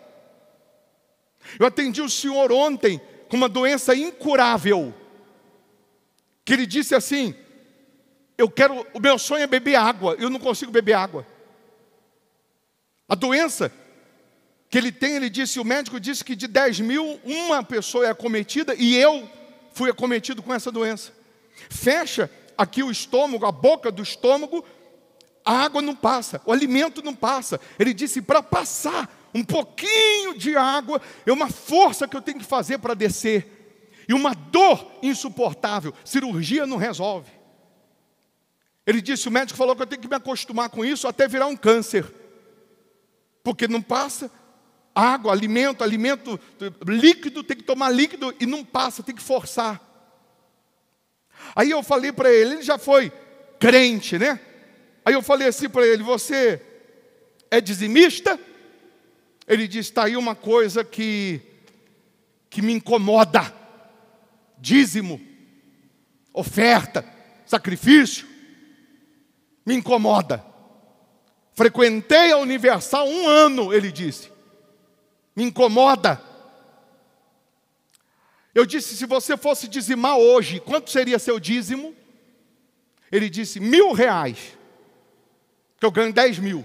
Eu atendi o senhor ontem com uma doença incurável, que ele disse assim: o meu sonho é beber água, eu não consigo beber água. A doença que ele tem, ele disse, o médico disse que de 10 mil, uma pessoa é acometida, e eu fui acometido com essa doença. Fecha aqui o estômago, a boca do estômago, a água não passa, o alimento não passa. Ele disse, para passar um pouquinho de água, é uma força que eu tenho que fazer para descer. E uma dor insuportável, cirurgia não resolve. Ele disse, o médico falou que eu tenho que me acostumar com isso até virar um câncer. Porque não passa água, alimento líquido, tem que tomar líquido e não passa, tem que forçar. Aí eu falei para ele já foi crente, né? Aí eu falei assim para ele, você é dizimista? Ele disse, está aí uma coisa que me incomoda. Dízimo, oferta, sacrifício, me incomoda. Frequentei a Universal 1 ano, ele disse. Me incomoda. Eu disse, se você fosse dizimar hoje, quanto seria seu dízimo? Ele disse, R$1.000, que eu ganho 10 mil.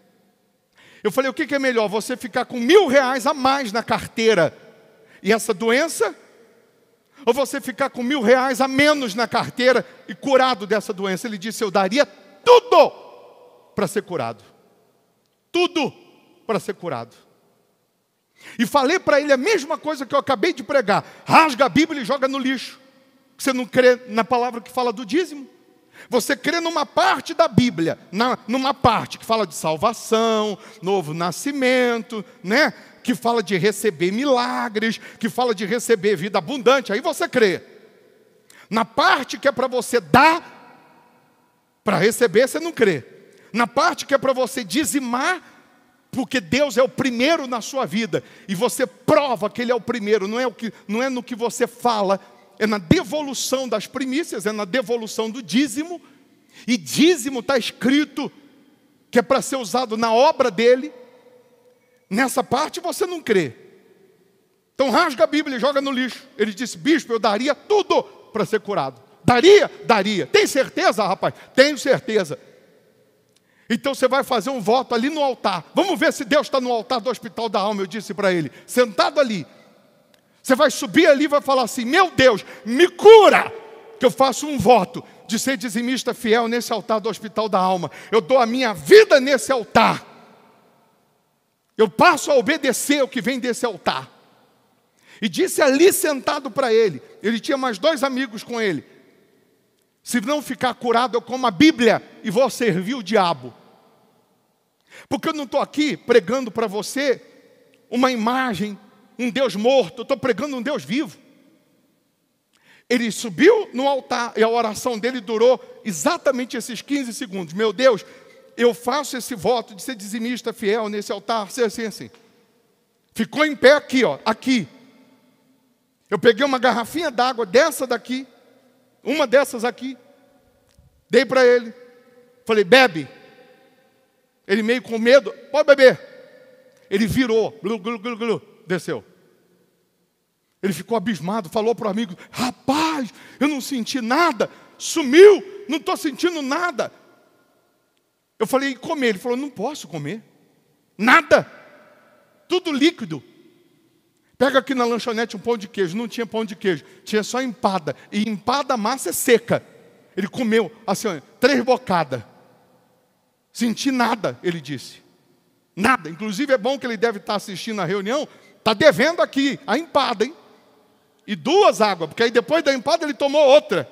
Eu falei, o que é melhor? Você ficar com R$1.000 a mais na carteira e essa doença? Ou você ficar com R$1.000 a menos na carteira e curado dessa doença? Ele disse, eu daria tudo para ser curado. Tudo para ser curado. E falei para ele a mesma coisa que eu acabei de pregar. Rasga a Bíblia e joga no lixo. Você não crê na palavra que fala do dízimo? Você crê numa parte da Bíblia, numa parte que fala de salvação, novo nascimento, né? Que fala de receber milagres, que fala de receber vida abundante. Aí você crê. Na parte que é para você dar, para receber, você não crê. Na parte que é para você dizimar, porque Deus é o primeiro na sua vida, e você prova que Ele é o primeiro, não é no que você fala, é na devolução das primícias, é na devolução do dízimo. E dízimo está escrito que é para ser usado na obra dele. Nessa parte você não crê. Então rasga a Bíblia e joga no lixo. Ele disse, bispo, eu daria tudo para ser curado. Daria. Tem certeza, rapaz? Tenho certeza. Então você vai fazer um voto ali no altar. Vamos ver se Deus está no altar do Hospital da Alma, eu disse para ele. Sentado ali. Você vai subir ali e vai falar assim, meu Deus, me cura, que eu faço um voto de ser dizimista fiel nesse altar do Hospital da Alma. Eu dou a minha vida nesse altar. Eu passo a obedecer o que vem desse altar. E disse ali sentado para ele, ele tinha mais 2 amigos com ele, se não ficar curado eu como a Bíblia e vou servir o diabo. Porque eu não estou aqui pregando para você uma imagem, um Deus morto, eu estou pregando um Deus vivo. Ele subiu no altar e a oração dele durou exatamente esses 15 segundos. Meu Deus, eu faço esse voto de ser dizimista fiel nesse altar, assim. Ficou em pé aqui, ó, aqui. Eu peguei uma garrafinha d'água dessa daqui, uma dessas aqui, dei para ele, falei, bebe. Ele meio com medo, pode beber. Ele virou, glu, glu, glu, glu, desceu. Ele ficou abismado, falou para o amigo, rapaz, eu não senti nada, sumiu, não estou sentindo nada. Eu falei, e comer? Ele falou, não posso comer, nada, tudo líquido. Pega aqui na lanchonete um pão de queijo, não tinha pão de queijo, tinha só empada, e empada a massa é seca. Ele comeu, assim, 3 bocadas. Senti nada, ele disse. Nada, inclusive é bom que ele deve estar assistindo a reunião, está devendo aqui a empada, hein? E 2 águas, porque aí depois da empada ele tomou outra.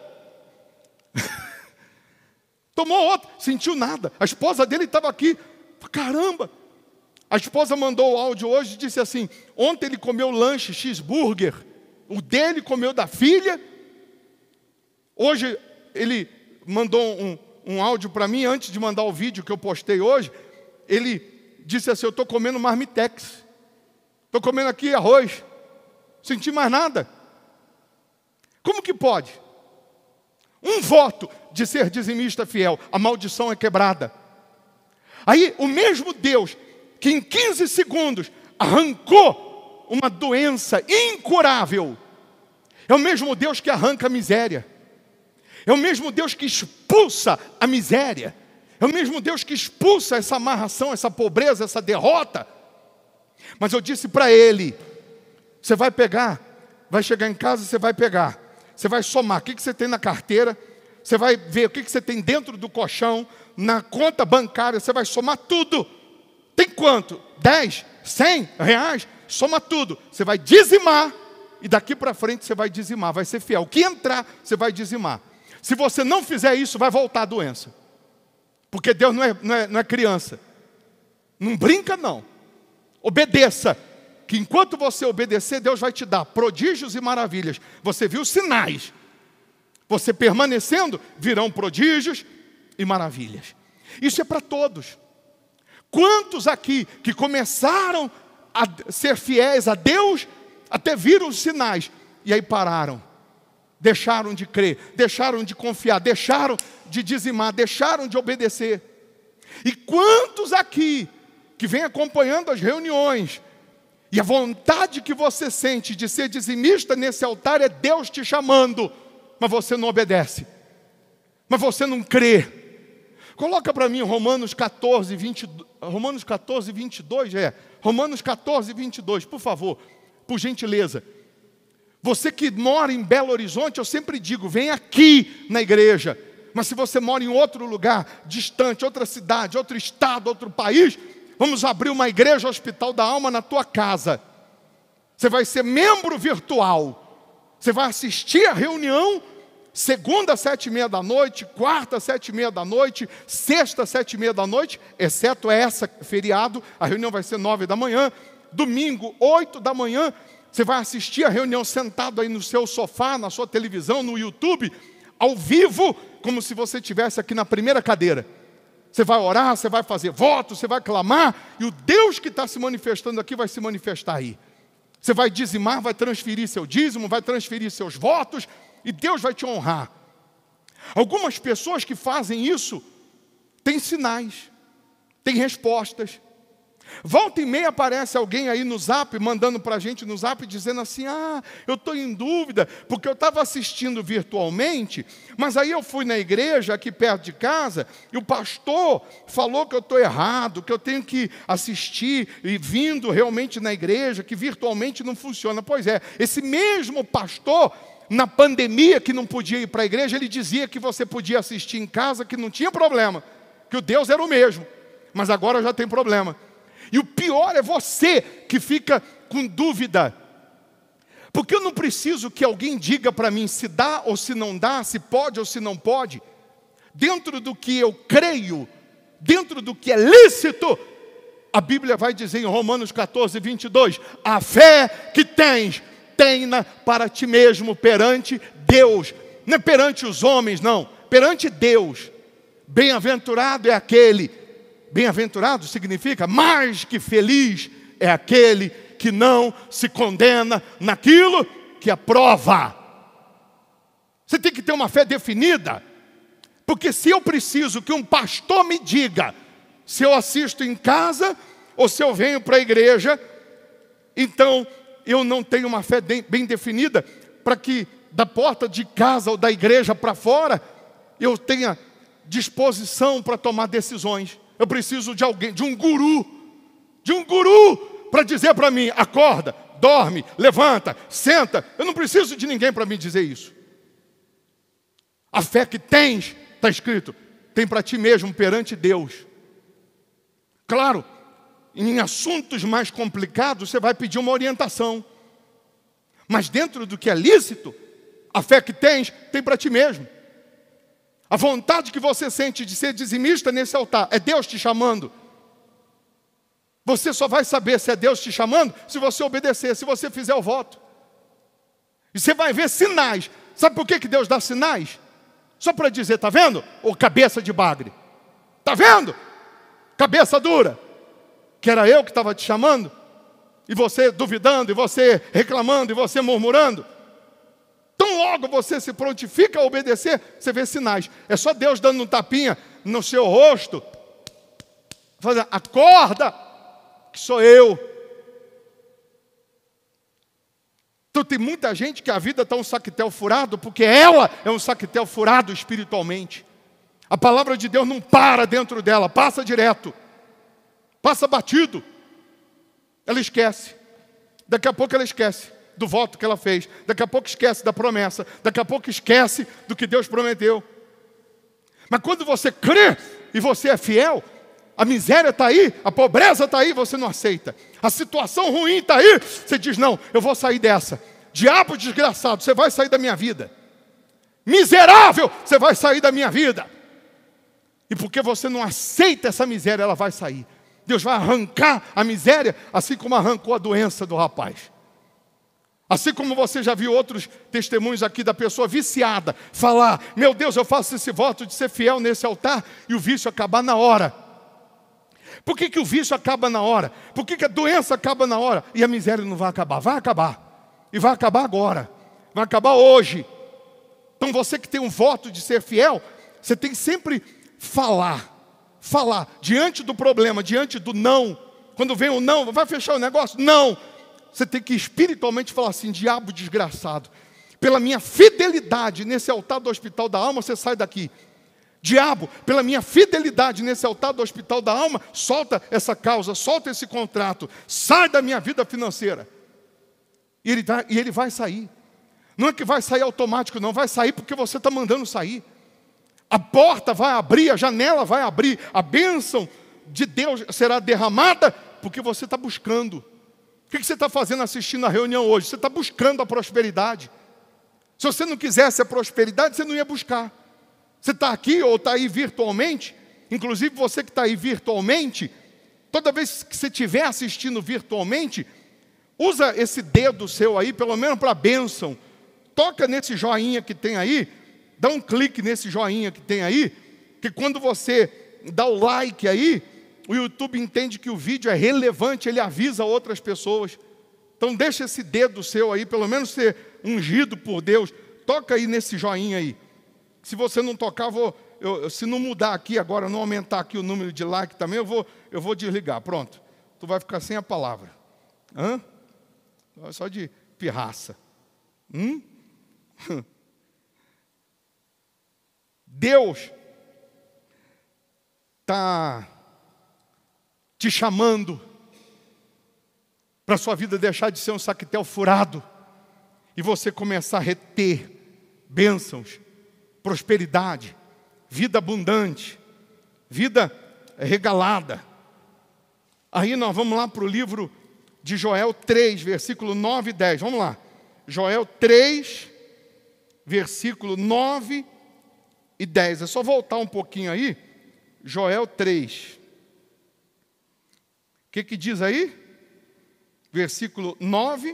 Tomou outra, sentiu nada. A esposa dele estava aqui, caramba. A esposa mandou o áudio hoje e disse assim, ontem ele comeu lanche, cheeseburger, o dele comeu da filha. Hoje ele mandou um áudio para mim, antes de mandar o vídeo que eu postei hoje. Ele disse assim, eu estou comendo marmitex, estou comendo aqui arroz, senti mais nada. Como que pode? Um voto de ser dizimista fiel, a maldição é quebrada. Aí o mesmo Deus que em 15 segundos arrancou uma doença incurável, é o mesmo Deus que arranca a miséria, É o mesmo Deus que expulsa a miséria. É o mesmo Deus que expulsa essa amarração, essa pobreza, essa derrota. Mas eu disse para ele, você vai pegar, vai chegar em casa, você vai pegar. Você vai somar o que você tem na carteira. Você vai ver o que você tem dentro do colchão, na conta bancária. Você vai somar tudo. Tem quanto? 10? 100 reais? Soma tudo. Você vai dizimar. E daqui para frente você vai dizimar. Vai ser fiel. O que entrar, você vai dizimar. Se você não fizer isso, vai voltar a doença. Porque Deus não é criança. Não brinca, não. Obedeça. Que enquanto você obedecer, Deus vai te dar prodígios e maravilhas. Você viu sinais. Você permanecendo, virão prodígios e maravilhas. Isso é para todos. Quantos aqui que começaram a ser fiéis a Deus, até viram os sinais, e aí pararam. Deixaram de crer, deixaram de confiar, deixaram de dizimar, deixaram de obedecer. E quantos aqui que vêm acompanhando as reuniões, e a vontade que você sente de ser dizimista nesse altar é Deus te chamando, mas você não obedece, mas você não crê. Coloca para mim Romanos 14, 22, Romanos 14, 22, Romanos 14, 22, por favor, por gentileza. Você que mora em Belo Horizonte, eu sempre digo, vem aqui na igreja. Mas se você mora em outro lugar, distante, outra cidade, outro estado, outro país, vamos abrir uma igreja Hospital da Alma na tua casa. Você vai ser membro virtual. Você vai assistir a reunião, segunda, 7h30 da noite, quarta, 7h30 da noite, sexta, 7h30 da noite, exceto essa, feriado, a reunião vai ser 9 da manhã, domingo, 8 da manhã, você vai assistir a reunião sentado aí no seu sofá, na sua televisão, no YouTube, ao vivo, como se você estivesse aqui na primeira cadeira. Você vai orar, você vai fazer votos, você vai clamar, e o Deus que está se manifestando aqui vai se manifestar aí. Você vai dizimar, vai transferir seu dízimo, vai transferir seus votos, e Deus vai te honrar. Algumas pessoas que fazem isso, têm sinais, têm respostas. Volta e meia aparece alguém aí no Zap, mandando para a gente no Zap, dizendo assim, eu estou em dúvida, porque eu estava assistindo virtualmente, mas aí eu fui na igreja aqui perto de casa, e o pastor falou que eu estou errado, que eu tenho que assistir, e vindo realmente na igreja, que virtualmente não funciona. Pois é, esse mesmo pastor, na pandemia que não podia ir para a igreja, ele dizia que você podia assistir em casa, que não tinha problema, que o Deus era o mesmo, mas agora já tem problema. E o pior é você que fica com dúvida. Porque eu não preciso que alguém diga para mim se dá ou se não dá, se pode ou se não pode. Dentro do que eu creio, dentro do que é lícito, a Bíblia vai dizer em Romanos 14, 22, a fé que tens, tenha para ti mesmo perante Deus. Não é perante os homens, não, perante Deus. Bem-aventurado é aquele. Bem-aventurado significa mais que feliz é aquele que não se condena naquilo que aprova. Você tem que ter uma fé definida, porque se eu preciso que um pastor me diga se eu assisto em casa ou se eu venho para a igreja, então eu não tenho uma fé bem definida para que da porta de casa ou da igreja para fora eu tenha disposição para tomar decisões. Eu preciso de alguém, de um guru para dizer para mim, acorda, dorme, levanta, senta. Eu não preciso de ninguém para me dizer isso. A fé que tens, está escrito, tem para ti mesmo perante Deus. Claro, em assuntos mais complicados, você vai pedir uma orientação. Mas dentro do que é lícito, a fé que tens, tem para ti mesmo. A vontade que você sente de ser dizimista nesse altar, é Deus te chamando. Você só vai saber se é Deus te chamando se você obedecer, se você fizer o voto. E você vai ver sinais. Sabe por que Deus dá sinais? Só para dizer, tá vendo? Ô cabeça de bagre. Tá vendo? Cabeça dura. Que era eu que estava te chamando. E você duvidando, e você reclamando, e você murmurando. Tão logo você se prontifica a obedecer, você vê sinais. É só Deus dando um tapinha no seu rosto. Fazendo, acorda, que sou eu. Então tem muita gente que a vida está um saquetel furado, porque ela é um saquetel furado espiritualmente. A palavra de Deus não para dentro dela, passa direto, passa batido. Ela esquece. Daqui a pouco ela esquece do voto que ela fez. Daqui a pouco esquece da promessa. Daqui a pouco esquece do que Deus prometeu. Mas quando você crê e você é fiel, a miséria está aí, a pobreza está aí, você não aceita. A situação ruim está aí, você diz, não, eu vou sair dessa. Diabo desgraçado, você vai sair da minha vida. Miserável, você vai sair da minha vida. E porque você não aceita essa miséria, ela vai sair. Deus vai arrancar a miséria, assim como arrancou a doença do rapaz. Assim como você já viu outros testemunhos aqui da pessoa viciada falar, meu Deus, eu faço esse voto de ser fiel nesse altar e o vício acabar na hora. Por que o vício acaba na hora? Por que a doença acaba na hora? E a miséria não vai acabar? Vai acabar. E vai acabar agora. Vai acabar hoje. Então você que tem um voto de ser fiel, você tem que sempre falar diante do problema, diante do não. Quando vem o não, vai fechar o negócio? Não. Você tem que espiritualmente falar assim, diabo desgraçado, pela minha fidelidade nesse altar do hospital da alma, você sai daqui. Diabo, pela minha fidelidade nesse altar do hospital da alma, solta essa causa, solta esse contrato, sai da minha vida financeira. E ele vai sair. Não é que vai sair automático, não, vai sair porque você está mandando sair. A porta vai abrir, a janela vai abrir, a bênção de Deus será derramada porque você está buscando. O que você está fazendo assistindo a reunião hoje? Você está buscando a prosperidade. Se você não quisesse a prosperidade, você não ia buscar. Você está aqui ou está aí virtualmente, inclusive você que está aí virtualmente, toda vez que você estiver assistindo virtualmente, usa esse dedo seu aí, pelo menos para a bênção. Toca nesse joinha que tem aí, dá um clique nesse joinha que tem aí, que quando você dá o like aí, o YouTube entende que o vídeo é relevante, ele avisa outras pessoas. Então deixa esse dedo seu aí, pelo menos ser ungido por Deus, toca aí nesse joinha aí. Se você não tocar, se não mudar aqui agora, não aumentar aqui o número de like também, eu vou desligar. Pronto. Tu vai ficar sem a palavra. Hã? Só de pirraça. Deus está te chamando para a sua vida deixar de ser um saquetel furado e você começar a reter bênçãos, prosperidade, vida abundante, vida regalada. Aí nós vamos lá para o livro de Joel 3, versículo 9 e 10. Vamos lá. Joel 3, versículo 9 e 10. É só voltar um pouquinho aí. Joel 3. O que diz aí? Versículo 9.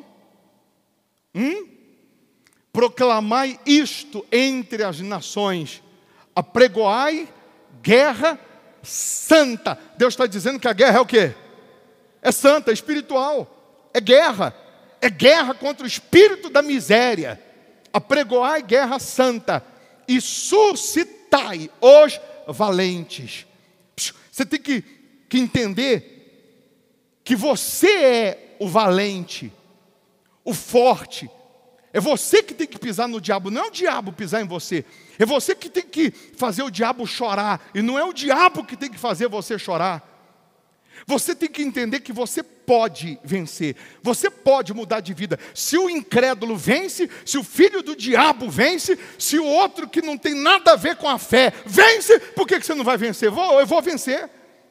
Proclamai isto entre as nações, apregoai guerra santa. Deus está dizendo que a guerra é o quê? É santa, é espiritual, é guerra contra o espírito da miséria. Apregoai guerra santa e suscitai os valentes. Você tem que entender que você é o valente, o forte. É você que tem que pisar no diabo, não é o diabo pisar em você. É você que tem que fazer o diabo chorar, e não é o diabo que tem que fazer você chorar. Você tem que entender que você pode vencer, você pode mudar de vida. Se o incrédulo vence, se o filho do diabo vence, se o outro que não tem nada a ver com a fé vence, por que você não vai vencer? Eu vou vencer,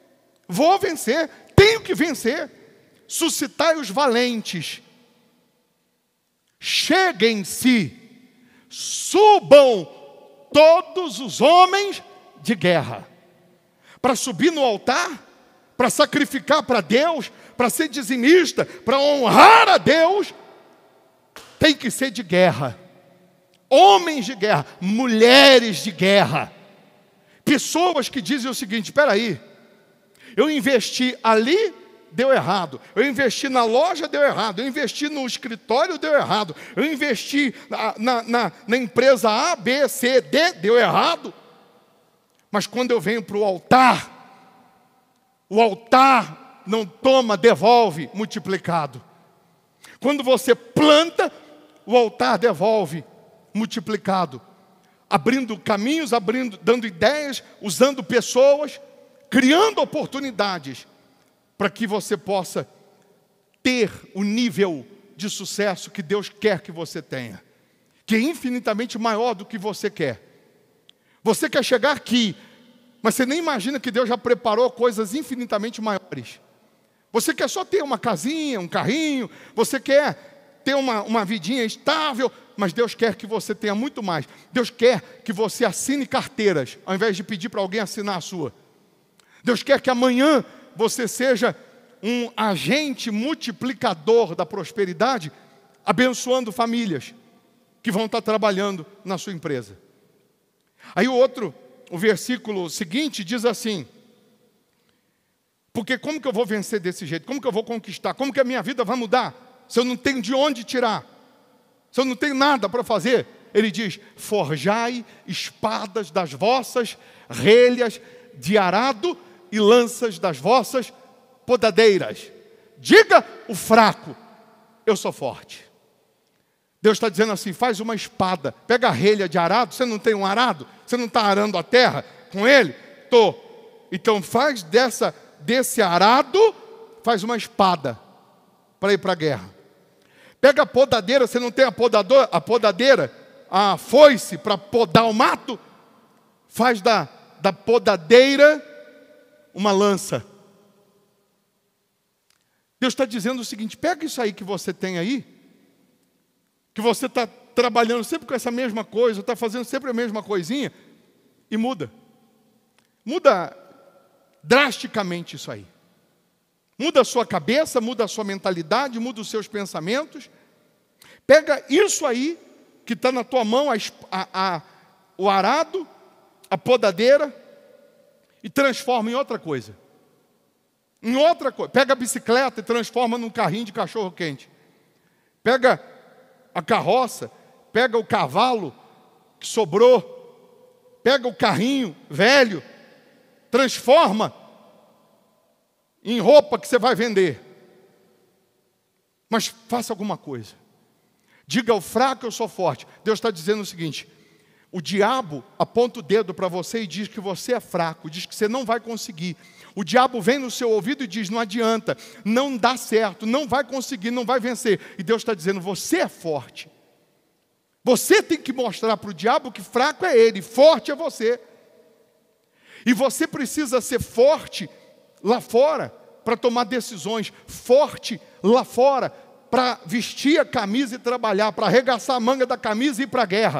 tenho que vencer. Suscitai os valentes, cheguem-se, subam todos os homens de guerra. Para subir no altar, para sacrificar para Deus, para ser dizimista, para honrar a Deus, tem que ser de guerra. Homens de guerra, mulheres de guerra. Pessoas que dizem o seguinte, espera aí, eu investi ali, deu errado. Eu investi na loja, deu errado. Eu investi no escritório, deu errado. Eu investi na empresa A, B, C, D, deu errado. Mas quando eu venho para o altar não toma, devolve multiplicado. Quando você planta, o altar devolve multiplicado, abrindo caminhos, dando ideias, usando pessoas, criando oportunidades para que você possa ter o nível de sucesso que Deus quer que você tenha, que é infinitamente maior do que você quer. Você quer chegar aqui, mas você nem imagina que Deus já preparou coisas infinitamente maiores. Você quer só ter uma casinha, um carrinho, você quer ter uma vidinha estável, mas Deus quer que você tenha muito mais. Deus quer que você assine carteiras, ao invés de pedir para alguém assinar a sua. Deus quer que amanhã você seja um agente multiplicador da prosperidade, abençoando famílias que vão estar trabalhando na sua empresa. Aí o versículo seguinte diz assim: porque como que eu vou vencer desse jeito? Como que eu vou conquistar? Como que a minha vida vai mudar? Se eu não tenho de onde tirar, se eu não tenho nada para fazer, ele diz: forjai espadas das vossas relhas de arado e lanças das vossas podadeiras. Diga o fraco, eu sou forte. Deus está dizendo assim: faz uma espada, pega a relha de arado. Você não tem um arado? Você não está arando a terra com ele? Estou. Então faz desse arado, faz uma espada para ir para a guerra. Pega a podadeira, você não tem a podadeira, a foice para podar o mato? Faz da podadeira uma lança. Deus está dizendo o seguinte: pega isso aí que você tem aí, que você está trabalhando sempre com essa mesma coisa, está fazendo sempre a mesma coisinha, e muda. Muda drasticamente isso aí. Muda a sua cabeça, muda a sua mentalidade, muda os seus pensamentos. Pega isso aí que está na tua mão, o arado, a podadeira, e transforma em outra coisa. Em outra coisa. Pega a bicicleta e transforma num carrinho de cachorro quente. Pega a carroça, pega o cavalo que sobrou, pega o carrinho velho, transforma em roupa que você vai vender. Mas faça alguma coisa. Diga ao fraco, eu sou forte. Deus está dizendo o seguinte: o diabo aponta o dedo para você e diz que você é fraco, diz que você não vai conseguir. O diabo vem no seu ouvido e diz: não adianta, não dá certo, não vai conseguir, não vai vencer. E Deus está dizendo: você é forte. Você tem que mostrar para o diabo que fraco é ele, forte é você. E você precisa ser forte lá fora para tomar decisões, forte lá fora para vestir a camisa e trabalhar, para arregaçar a manga da camisa e ir para a guerra.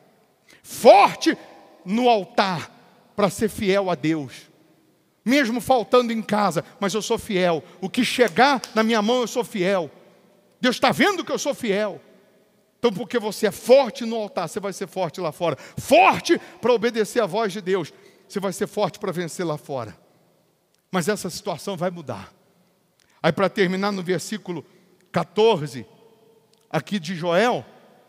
Forte no altar para ser fiel a Deus. Mesmo faltando em casa, mas eu sou fiel. O que chegar na minha mão eu sou fiel. Deus está vendo que eu sou fiel. Então, porque você é forte no altar, você vai ser forte lá fora. Forte para obedecer a voz de Deus, você vai ser forte para vencer lá fora. Mas essa situação vai mudar. Aí, para terminar, no versículo 14, aqui de Joel,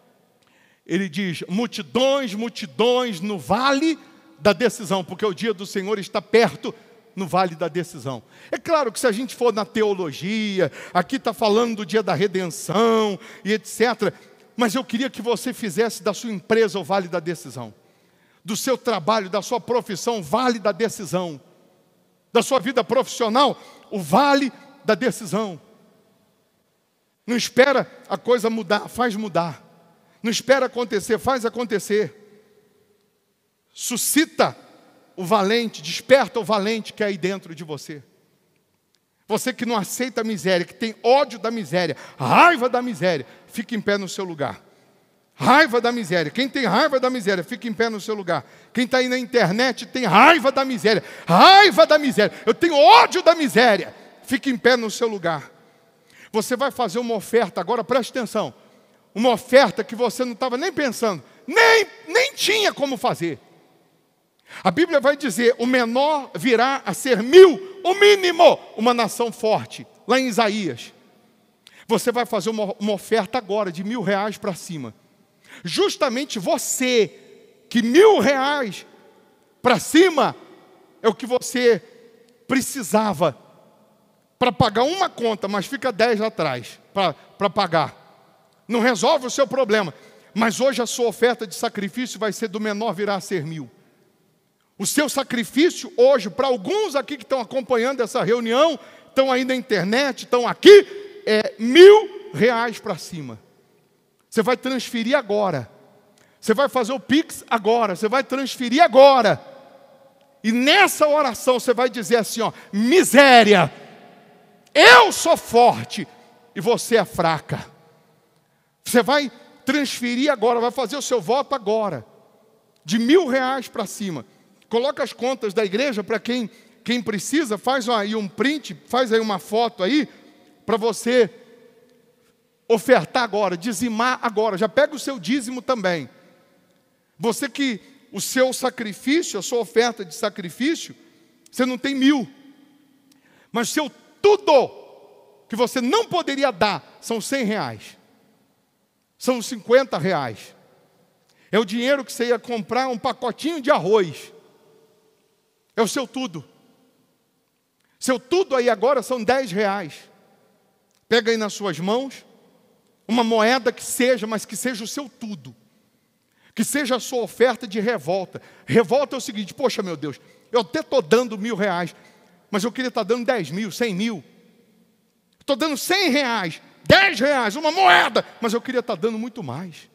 ele diz: multidões, multidões no vale da decisão, porque o dia do Senhor está perto no vale da decisão. É claro que se a gente for na teologia, aqui está falando do dia da redenção e etc., mas eu queria que você fizesse da sua empresa o vale da decisão, do seu trabalho, da sua profissão, o vale da decisão, da sua vida profissional, o vale da decisão. Não espera a coisa mudar, faz mudar. Não espera acontecer, faz acontecer. Suscita o valente, desperta o valente que é aí dentro de você. Você que não aceita a miséria, que tem ódio da miséria, raiva da miséria, fique em pé no seu lugar. Raiva da miséria. Quem tem raiva da miséria, fica em pé no seu lugar. Quem está aí na internet tem raiva da miséria. Raiva da miséria. Eu tenho ódio da miséria. Fique em pé no seu lugar. Você vai fazer uma oferta, agora preste atenção. Uma oferta que você não estava nem pensando, nem tinha como fazer. A Bíblia vai dizer: o menor virá a ser 1000, o mínimo, uma nação forte. Lá em Isaías. Você vai fazer uma oferta agora de R$1.000 para cima. Justamente você, que R$1.000 para cima é o que você precisava para pagar uma conta, mas fica 10 atrás para pagar. não resolve o seu problema. Mas hoje a sua oferta de sacrifício vai ser do menor virá a ser 1000. O seu sacrifício hoje, para alguns aqui que estão acompanhando essa reunião, estão aí na internet, estão aqui, é R$1000 para cima. Você vai transferir agora. Você vai fazer o Pix agora. Você vai transferir agora. E nessa oração você vai dizer assim, ó: miséria, eu sou forte e você é fraca. Você vai transferir agora, vai fazer o seu voto agora, de R$1000 para cima. Coloca as contas da igreja para quem precisa, faz aí um print, faz aí uma foto aí, para você ofertar agora, dizimar agora. Já pega o seu dízimo também. Você que o seu sacrifício, a sua oferta de sacrifício, você não tem 1000. Mas seu tudo que você não poderia dar são R$100. São R$50. É o dinheiro que você ia comprar um pacotinho de arroz. É o seu tudo. Seu tudo aí agora são R$10. Pega aí nas suas mãos uma moeda que seja, mas que seja o seu tudo. Que seja a sua oferta de revolta. Revolta é o seguinte: poxa, meu Deus, eu até estou dando R$1000, mas eu queria estar dando 10.000, 100.000. Estou dando R$100, R$10, uma moeda, mas eu queria estar dando muito mais.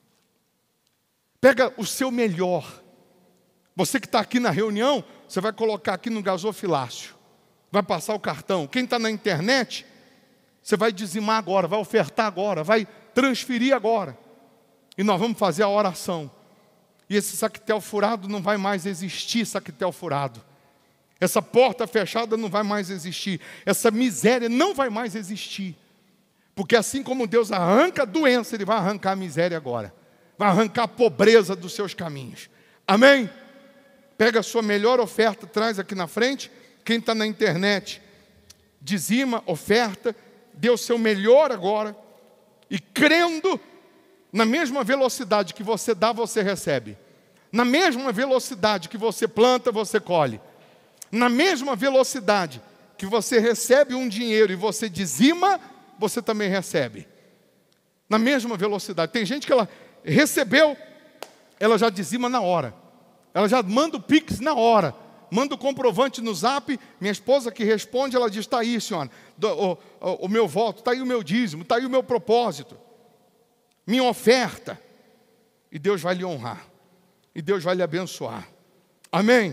Pega o seu melhor. Você que está aqui na reunião, você vai colocar aqui no gasofilácio. Vai passar o cartão. Quem está na internet, você vai dizimar agora, vai ofertar agora, vai transferir agora. E nós vamos fazer a oração. E esse saquetel furado não vai mais existir, saquetel furado. Essa porta fechada não vai mais existir. Essa miséria não vai mais existir. Porque assim como Deus arranca a doença, Ele vai arrancar a miséria agora. Vai arrancar a pobreza dos seus caminhos. Amém? Pega a sua melhor oferta, traz aqui na frente. Quem está na internet, dizima, oferta, dê o seu melhor agora. E crendo, na mesma velocidade que você dá, você recebe. Na mesma velocidade que você planta, você colhe. Na mesma velocidade que você recebe um dinheiro e você dizima, você também recebe. Na mesma velocidade. Tem gente que ela recebeu, ela já dizima na hora. Ela já manda o Pix na hora. Manda o comprovante no Zap. Minha esposa que responde, ela diz: está aí, senhora, o meu voto, está aí o meu dízimo, está aí o meu propósito, minha oferta. E Deus vai lhe honrar. E Deus vai lhe abençoar. Amém?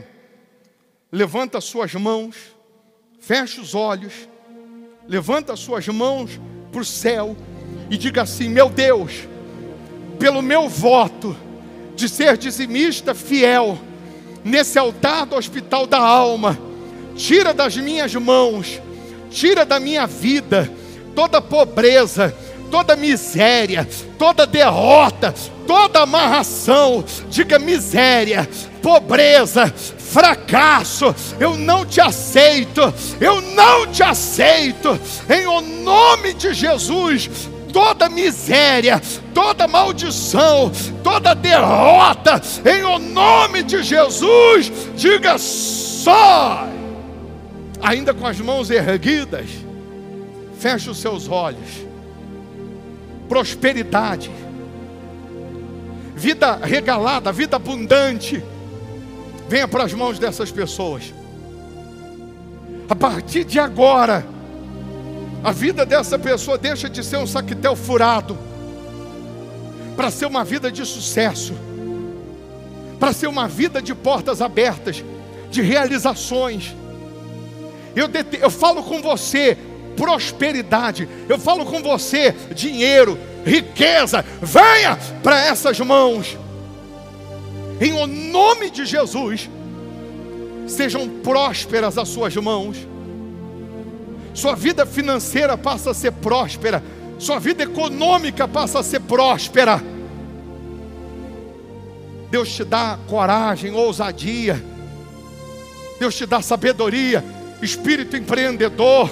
Levanta as suas mãos, fecha os olhos, levanta as suas mãos para o céu e diga assim: meu Deus, pelo meu voto de ser dizimista fiel nesse altar do Hospital da Alma, tira das minhas mãos, tira da minha vida toda pobreza, toda miséria, toda derrota, toda amarração. Diga: miséria, pobreza, fracasso, eu não te aceito, eu não te aceito, em o nome de Jesus. Toda miséria, toda maldição, toda derrota, em o nome de Jesus, diga: sai. Ainda com as mãos erguidas, feche os seus olhos. Prosperidade, vida regalada, vida abundante, venha para as mãos dessas pessoas. A partir de agora, a vida dessa pessoa deixa de ser um saquetel furado, para ser uma vida de sucesso, para ser uma vida de portas abertas, de realizações. Eu falo com você prosperidade, eu falo com você dinheiro, riqueza, venha para essas mãos, em o nome de Jesus. Sejam prósperas as suas mãos. Sua vida financeira passa a ser próspera. Sua vida econômica passa a ser próspera. Deus te dá coragem, ousadia. Deus te dá sabedoria, espírito empreendedor.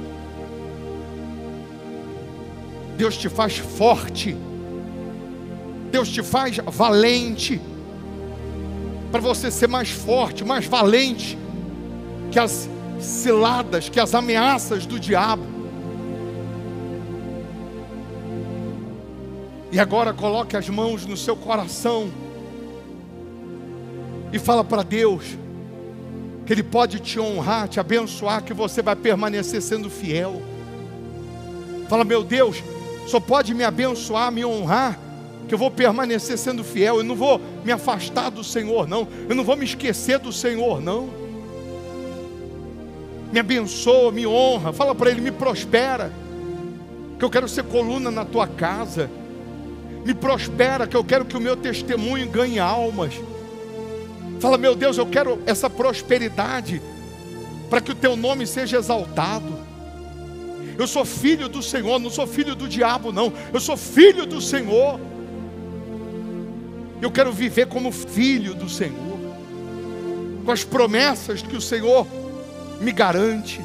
Deus te faz forte. Deus te faz valente. Para você ser mais forte, mais valente que as ciladas, que as ameaças do diabo. E agora coloque as mãos no seu coração e fala para Deus que Ele pode te honrar, te abençoar, que você vai permanecer sendo fiel. Fala: meu Deus, só pode me abençoar, me honrar, que eu vou permanecer sendo fiel. Eu não vou me afastar do Senhor, não. Eu não vou me esquecer do Senhor, não. Me abençoa, me honra. Fala para Ele: me prospera, que eu quero ser coluna na tua casa. Me prospera, que eu quero que o meu testemunho ganhe almas. Fala: meu Deus, eu quero essa prosperidade para que o teu nome seja exaltado. Eu sou filho do Senhor, não sou filho do diabo, não. Eu sou filho do Senhor. Eu quero viver como filho do Senhor, com as promessas que o Senhor me garante.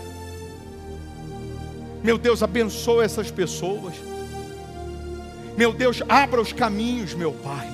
Meu Deus, abençoa essas pessoas. Meu Deus, abra os caminhos, meu Pai.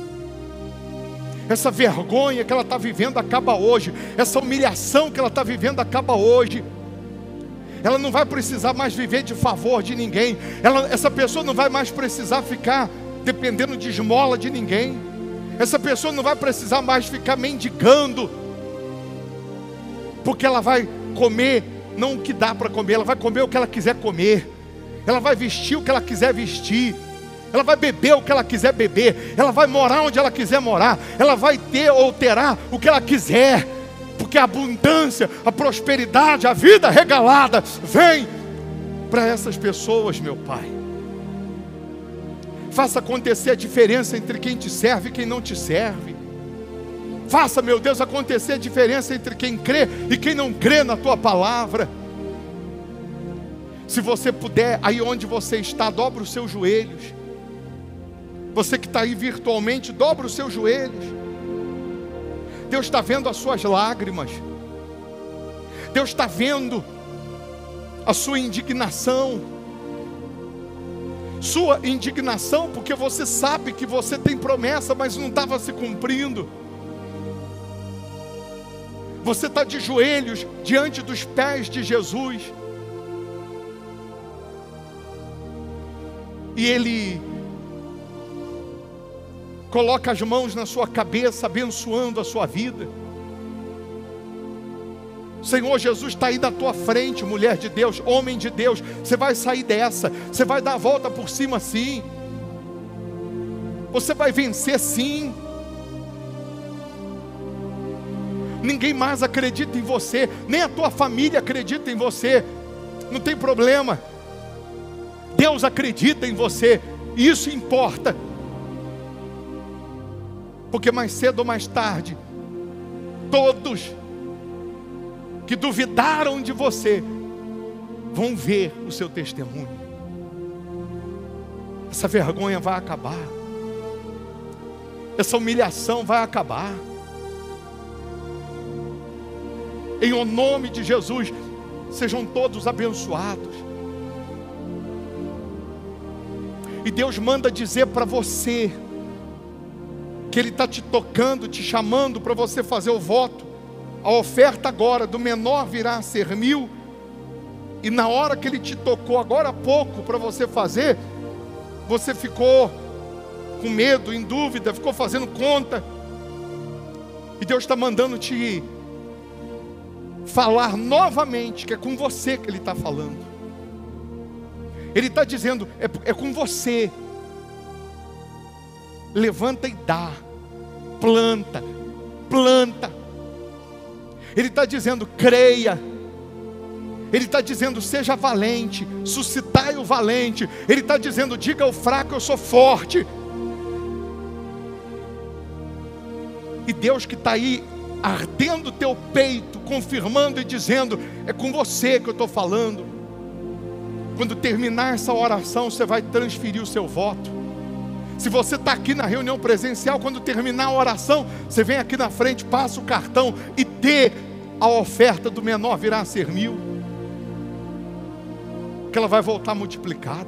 Essa vergonha que ela está vivendo acaba hoje. Essa humilhação que ela está vivendo acaba hoje. Ela não vai precisar mais viver de favor de ninguém. Essa pessoa não vai mais precisar ficar dependendo de esmola de ninguém. Essa pessoa não vai precisar mais ficar mendigando, porque ela vai comer não o que dá para comer, ela vai comer o que ela quiser comer. Ela vai vestir o que ela quiser vestir. Ela vai beber o que ela quiser beber. Ela vai morar onde ela quiser morar. Ela vai ter ou terá o que ela quiser, porque a abundância, a prosperidade, a vida regalada vem para essas pessoas, meu Pai. Faça acontecer a diferença entre quem te serve e quem não te serve. Faça, meu Deus, acontecer a diferença entre quem crê e quem não crê na tua palavra. Se você puder, aí onde você está, dobra os seus joelhos. Você que está aí virtualmente, dobra os seus joelhos. Deus está vendo as suas lágrimas. Deus está vendo a sua indignação. Sua indignação porque você sabe que você tem promessa, mas não estava se cumprindo. Você está de joelhos diante dos pés de Jesus. E Ele coloca as mãos na sua cabeça, abençoando a sua vida. Senhor Jesus está aí na tua frente, mulher de Deus, homem de Deus. Você vai sair dessa, você vai dar a volta por cima sim. Você vai vencer sim. Ninguém mais acredita em você, nem a tua família acredita em você. Não tem problema. Deus acredita em você, e isso importa. Porque mais cedo ou mais tarde, todos que duvidaram de você vão ver o seu testemunho. Essa vergonha vai acabar. Essa humilhação vai acabar. Em o nome de Jesus, sejam todos abençoados. E Deus manda dizer para você que Ele está te tocando, te chamando para você fazer o voto. A oferta agora do menor virá a ser 1.000. E na hora que Ele te tocou, agora há pouco, para você fazer, você ficou com medo, em dúvida, ficou fazendo conta. E Deus está mandando te falar novamente, que é com você que Ele está falando. Ele está dizendo, é com você. Levanta e dá. Planta. Ele está dizendo, creia. Ele está dizendo, seja valente. Suscitai o valente. Ele está dizendo, diga ao fraco, eu sou forte. E Deus que está aí, ardendo o teu peito, confirmando e dizendo, é com você que eu estou falando. Quando terminar essa oração, você vai transferir o seu voto. Se você está aqui na reunião presencial, quando terminar a oração, você vem aqui na frente, passa o cartão e dê a oferta do menor, virá a ser 1.000. Que ela vai voltar multiplicada.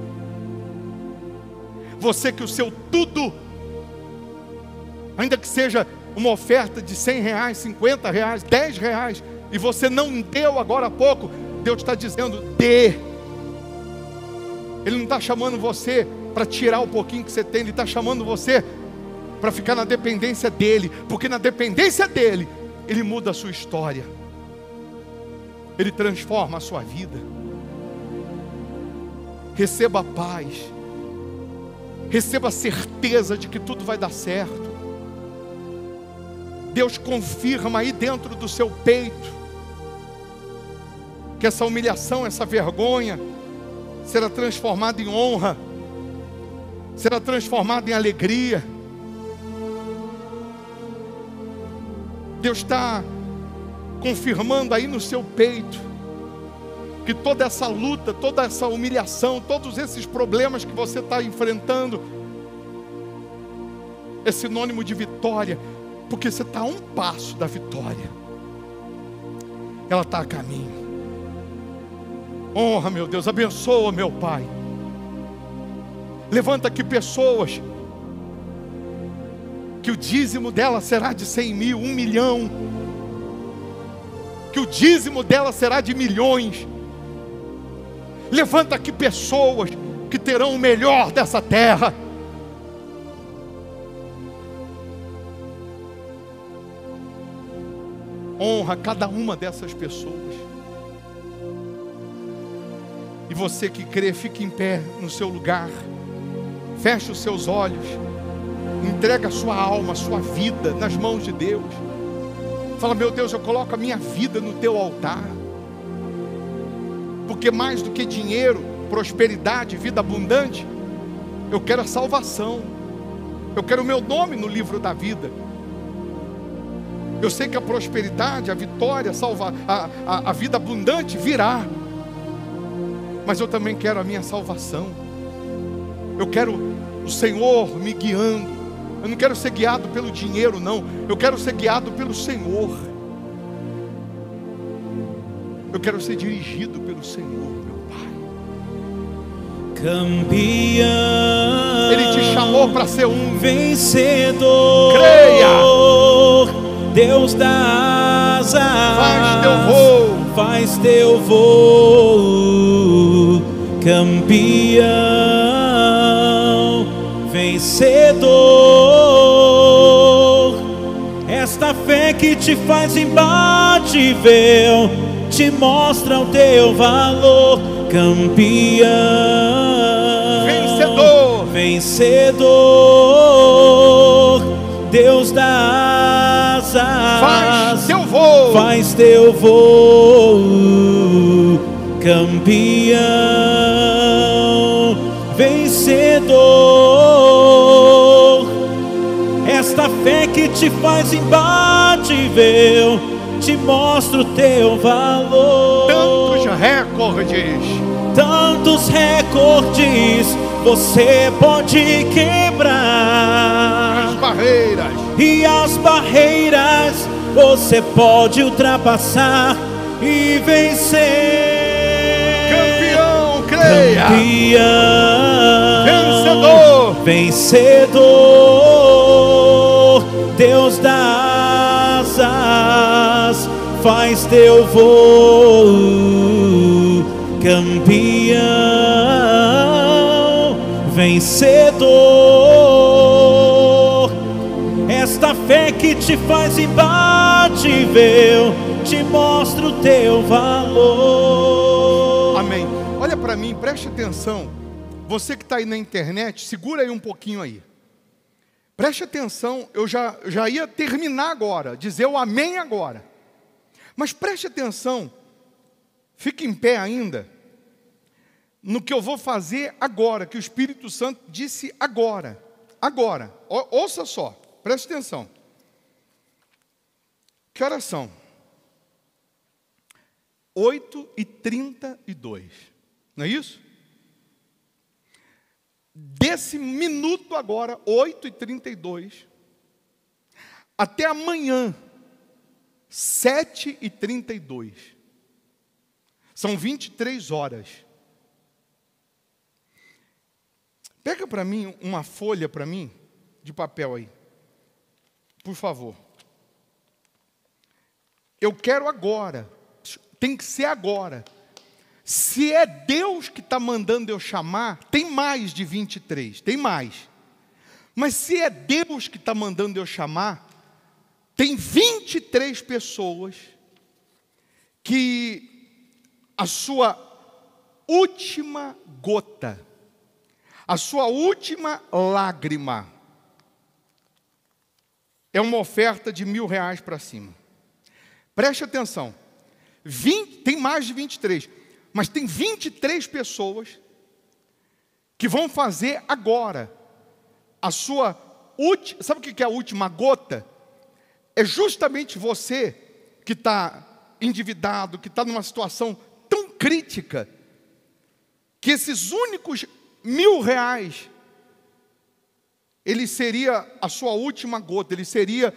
Você que o seu tudo, ainda que seja uma oferta de R$100, R$50, R$10, e você não deu agora há pouco, Deus está dizendo, dê. Ele não está chamando você para tirar o pouquinho que você tem. Ele está chamando você para ficar na dependência dEle, porque na dependência dEle, Ele muda a sua história, Ele transforma a sua vida. Receba a paz, receba a certeza de que tudo vai dar certo. Deus confirma aí dentro do seu peito que essa humilhação, essa vergonha será transformada em honra, será transformada em alegria. Deus está confirmando aí no seu peito que toda essa luta, toda essa humilhação, todos esses problemas que você está enfrentando é sinônimo de vitória, porque você está a um passo da vitória. Ela está a caminho. Honra, meu Deus, abençoa, meu Pai. Levanta aqui pessoas que o dízimo dela será de 100 mil, 1 milhão, que o dízimo dela será de milhões. Levanta aqui pessoas que terão o melhor dessa terra. Honra cada uma dessas pessoas. E você que crê, fique em pé no seu lugar. Feche os seus olhos. Entrega a sua alma, a sua vida nas mãos de Deus. Fala: meu Deus, eu coloco a minha vida no teu altar. Porque mais do que dinheiro, prosperidade, vida abundante, eu quero a salvação. Eu quero o meu nome no livro da vida. Eu sei que a prosperidade, a vitória, a vida abundante virá. Mas eu também quero a minha salvação. Eu quero o Senhor me guiando. Eu não quero ser guiado pelo dinheiro, não. Eu quero ser guiado pelo Senhor. Eu quero ser dirigido pelo Senhor, meu Pai. Campeão, Ele te chamou para ser um vencedor. Creia. Deus dá asas, Faz teu voo, faz teu voo. Campeão, vencedor. Esta fé que te faz imbatível te mostra o teu valor. Campeão, vencedor, vencedor. Deus dá asas, faz teu voo, faz teu voo. Campeão, vencedor. Esta fé que te faz imbatível te mostra o teu valor. Tantos recordes você pode quebrar. As barreiras. E as barreiras você pode ultrapassar e vencer. Campeão, creia. Campeão, vencedor. Deus dá asas, faz teu voo. Campeão, vencedor. Esta fé que te faz imbatível te mostra o teu valor. Amém. Olha para mim, preste atenção. Você que está aí na internet, segura aí um pouquinho aí. Preste atenção, eu já ia terminar agora, dizer o amém agora. Mas preste atenção, fique em pé ainda, no que eu vou fazer agora, que o Espírito Santo disse agora. Agora, ouça só, preste atenção. Que horas são? 8h32, não é isso? Desse minuto agora, 8h32, até amanhã, 7h32, são 23 horas. Pega para mim uma folha para mim, de papel aí, por favor. Eu quero agora, tem que ser agora. Se é Deus que está mandando eu chamar, tem mais de 23, tem mais. Mas se é Deus que está mandando eu chamar, tem 23 pessoas que a sua última gota, a sua última lágrima, é uma oferta de R$1.000 para cima. Preste atenção, tem mais de 23, mas tem 23 pessoas que vão fazer agora a sua última. Sabe o que é a última gota? É justamente você que está endividado, que está numa situação tão crítica, que esses únicos R$1.000, ele seria a sua última gota, ele seria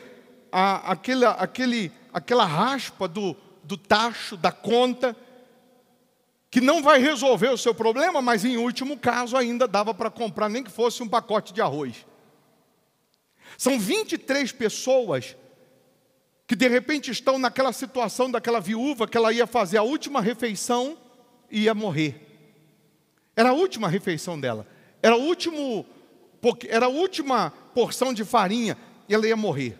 aquela raspa do tacho, da conta, que não vai resolver o seu problema, mas em último caso ainda dava para comprar, nem que fosse um pacote de arroz. São 23 pessoas que de repente estão naquela situação daquela viúva, que ela ia fazer a última refeição e ia morrer. Era a última refeição dela, era a última porção de farinha, e ela ia morrer.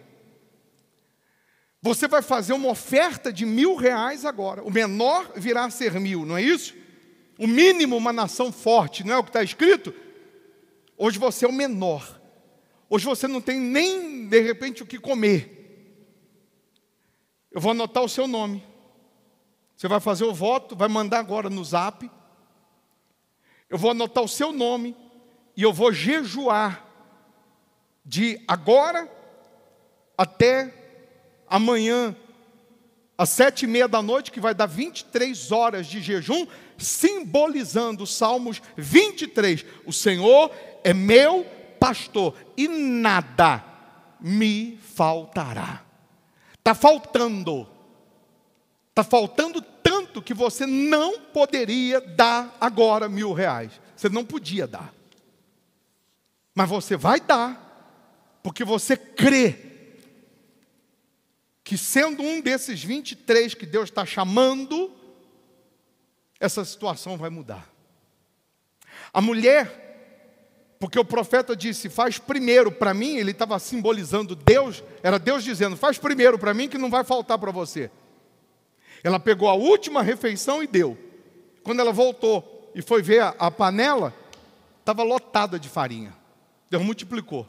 Você vai fazer uma oferta de R$1.000 agora. O menor virá a ser 1.000, não é isso? O mínimo, uma nação forte, não é o que está escrito? Hoje você é o menor. Hoje você não tem nem, de repente, o que comer. Eu vou anotar o seu nome. Você vai fazer o voto, vai mandar agora no zap. Eu vou anotar o seu nome e eu vou jejuar de agora até amanhã, às 7:30 da noite, que vai dar 23 horas de jejum, simbolizando os Salmos 23. O Senhor é meu pastor e nada me faltará. Está faltando tanto que você não poderia dar agora R$1.000. Você não podia dar. Mas você vai dar, porque você crê que sendo um desses 23 que Deus está chamando, essa situação vai mudar. A mulher, porque o profeta disse, faz primeiro para mim, ele estava simbolizando Deus, era Deus dizendo, faz primeiro para mim que não vai faltar para você. Ela pegou a última refeição e deu. Quando ela voltou e foi ver a panela, estava lotada de farinha. Deus multiplicou.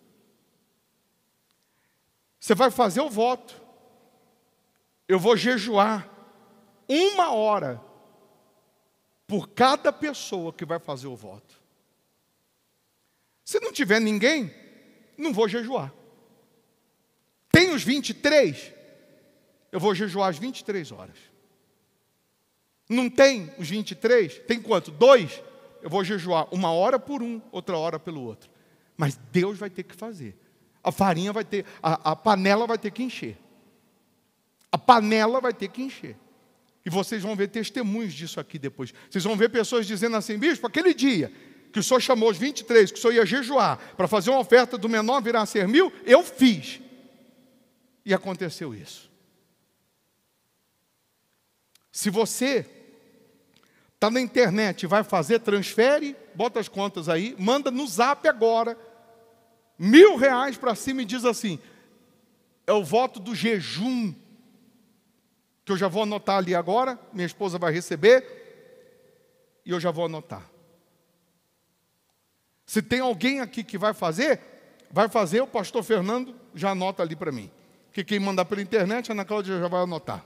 Você vai fazer o voto. Eu vou jejuar 1 hora por cada pessoa que vai fazer o voto. Se não tiver ninguém, não vou jejuar. Tem os 23, eu vou jejuar as 23 horas. Não tem os 23, tem quanto? 2, eu vou jejuar 1 hora por um, outra hora pelo outro. Mas Deus vai ter que fazer. A farinha vai ter, a panela vai ter que encher. A panela vai ter que encher. E vocês vão ver testemunhos disso aqui depois. Vocês vão ver pessoas dizendo assim, bispo, aquele dia que o senhor chamou os 23, que o senhor ia jejuar para fazer uma oferta do menor virar a ser 1.000, eu fiz. E aconteceu isso. Se você está na internet e vai fazer, transfere, bota as contas aí, manda no zap agora, R$1.000 para cima e diz assim, é o voto do jejum, que eu já vou anotar ali agora, minha esposa vai receber, e eu já vou anotar. Se tem alguém aqui que vai fazer, o pastor Fernando já anota ali para mim. Porque quem mandar pela internet, a Ana Cláudia já vai anotar.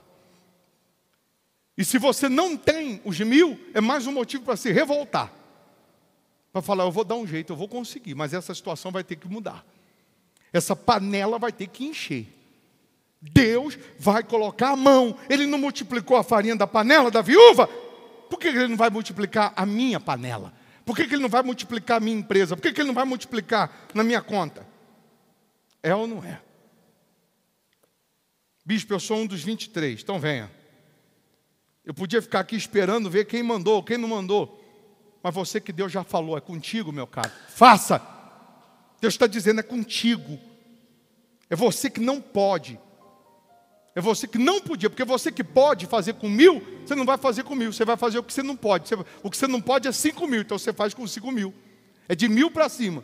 E se você não tem os 1.000, é mais um motivo para se revoltar. Para falar, eu vou dar um jeito, eu vou conseguir, mas essa situação vai ter que mudar. Essa panela vai ter que encher. Deus vai colocar a mão. Ele não multiplicou a farinha da panela da viúva? Por que Ele não vai multiplicar a minha panela? Por que Ele não vai multiplicar a minha empresa? Por que Ele não vai multiplicar na minha conta? É ou não é? Bispo, eu sou um dos 23, então venha. Eu podia ficar aqui esperando ver quem mandou, quem não mandou. Mas você que Deus já falou, é contigo, meu caro. Faça! Deus está dizendo, é contigo. É você que não pode. É você que não podia, porque você que pode fazer com 1.000, você não vai fazer com 1.000, você vai fazer o que você não pode. O que você não pode é 5.000, então você faz com 5.000. É de 1.000 para cima.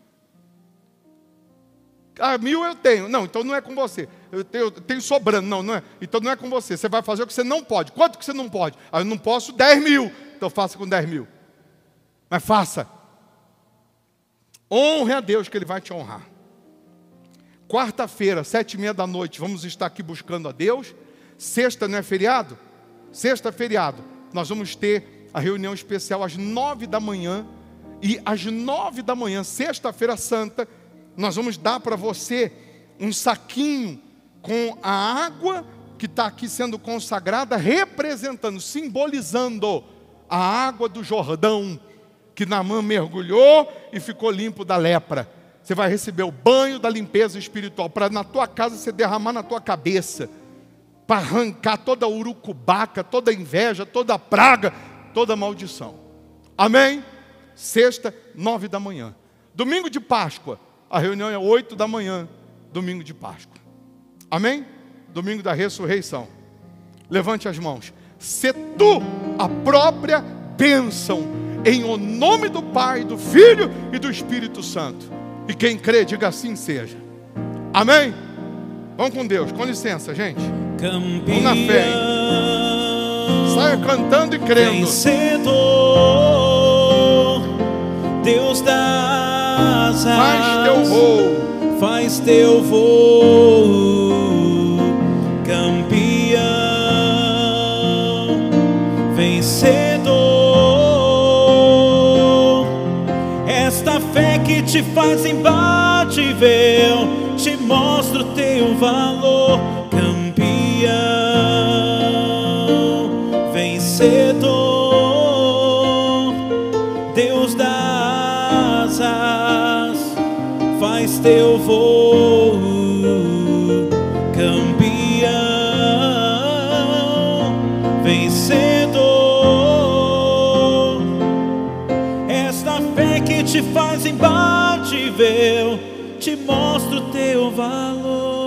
1.000 eu tenho. Não, então não é com você. Eu tenho sobrando. Não é. Então não é com você. Você vai fazer o que você não pode. Quanto que você não pode? Eu não posso 10.000. Então faça com 10.000. Mas faça. Honre a Deus que Ele vai te honrar. Quarta-feira, 7h30 da noite, vamos estar aqui buscando a Deus. Sexta não é feriado? Sexta é feriado. Nós vamos ter a reunião especial às 9 da manhã. E às 9 da manhã, sexta-feira santa, nós vamos dar para você um saquinho com a água que está aqui sendo consagrada, representando, simbolizando a água do Jordão, que Naamã mergulhou e ficou limpo da lepra. Você vai receber o banho da limpeza espiritual, para na tua casa você derramar na tua cabeça, para arrancar toda a urucubaca, toda a inveja, toda a praga, toda a maldição. Amém? Sexta, 9 da manhã. Domingo de Páscoa, a reunião é 8 da manhã, domingo de Páscoa. Amém? Domingo da ressurreição. Levante as mãos. Sê tu a própria bênção, em o nome do Pai, do Filho e do Espírito Santo. E quem crê, diga assim seja. Amém? Vamos com Deus, com licença, gente. Vamos na fé, hein? Saia cantando e crendo. Vencedor, Deus das asas, faz teu voo, campeão, vencedor. Esta fé que te faz imbatível, te mostra o teu valor, campeão, vencedor. Deus das asas, faz teu voo, campeão, vencedor. Esta fé que te faz imbatível, te mostra o teu valor.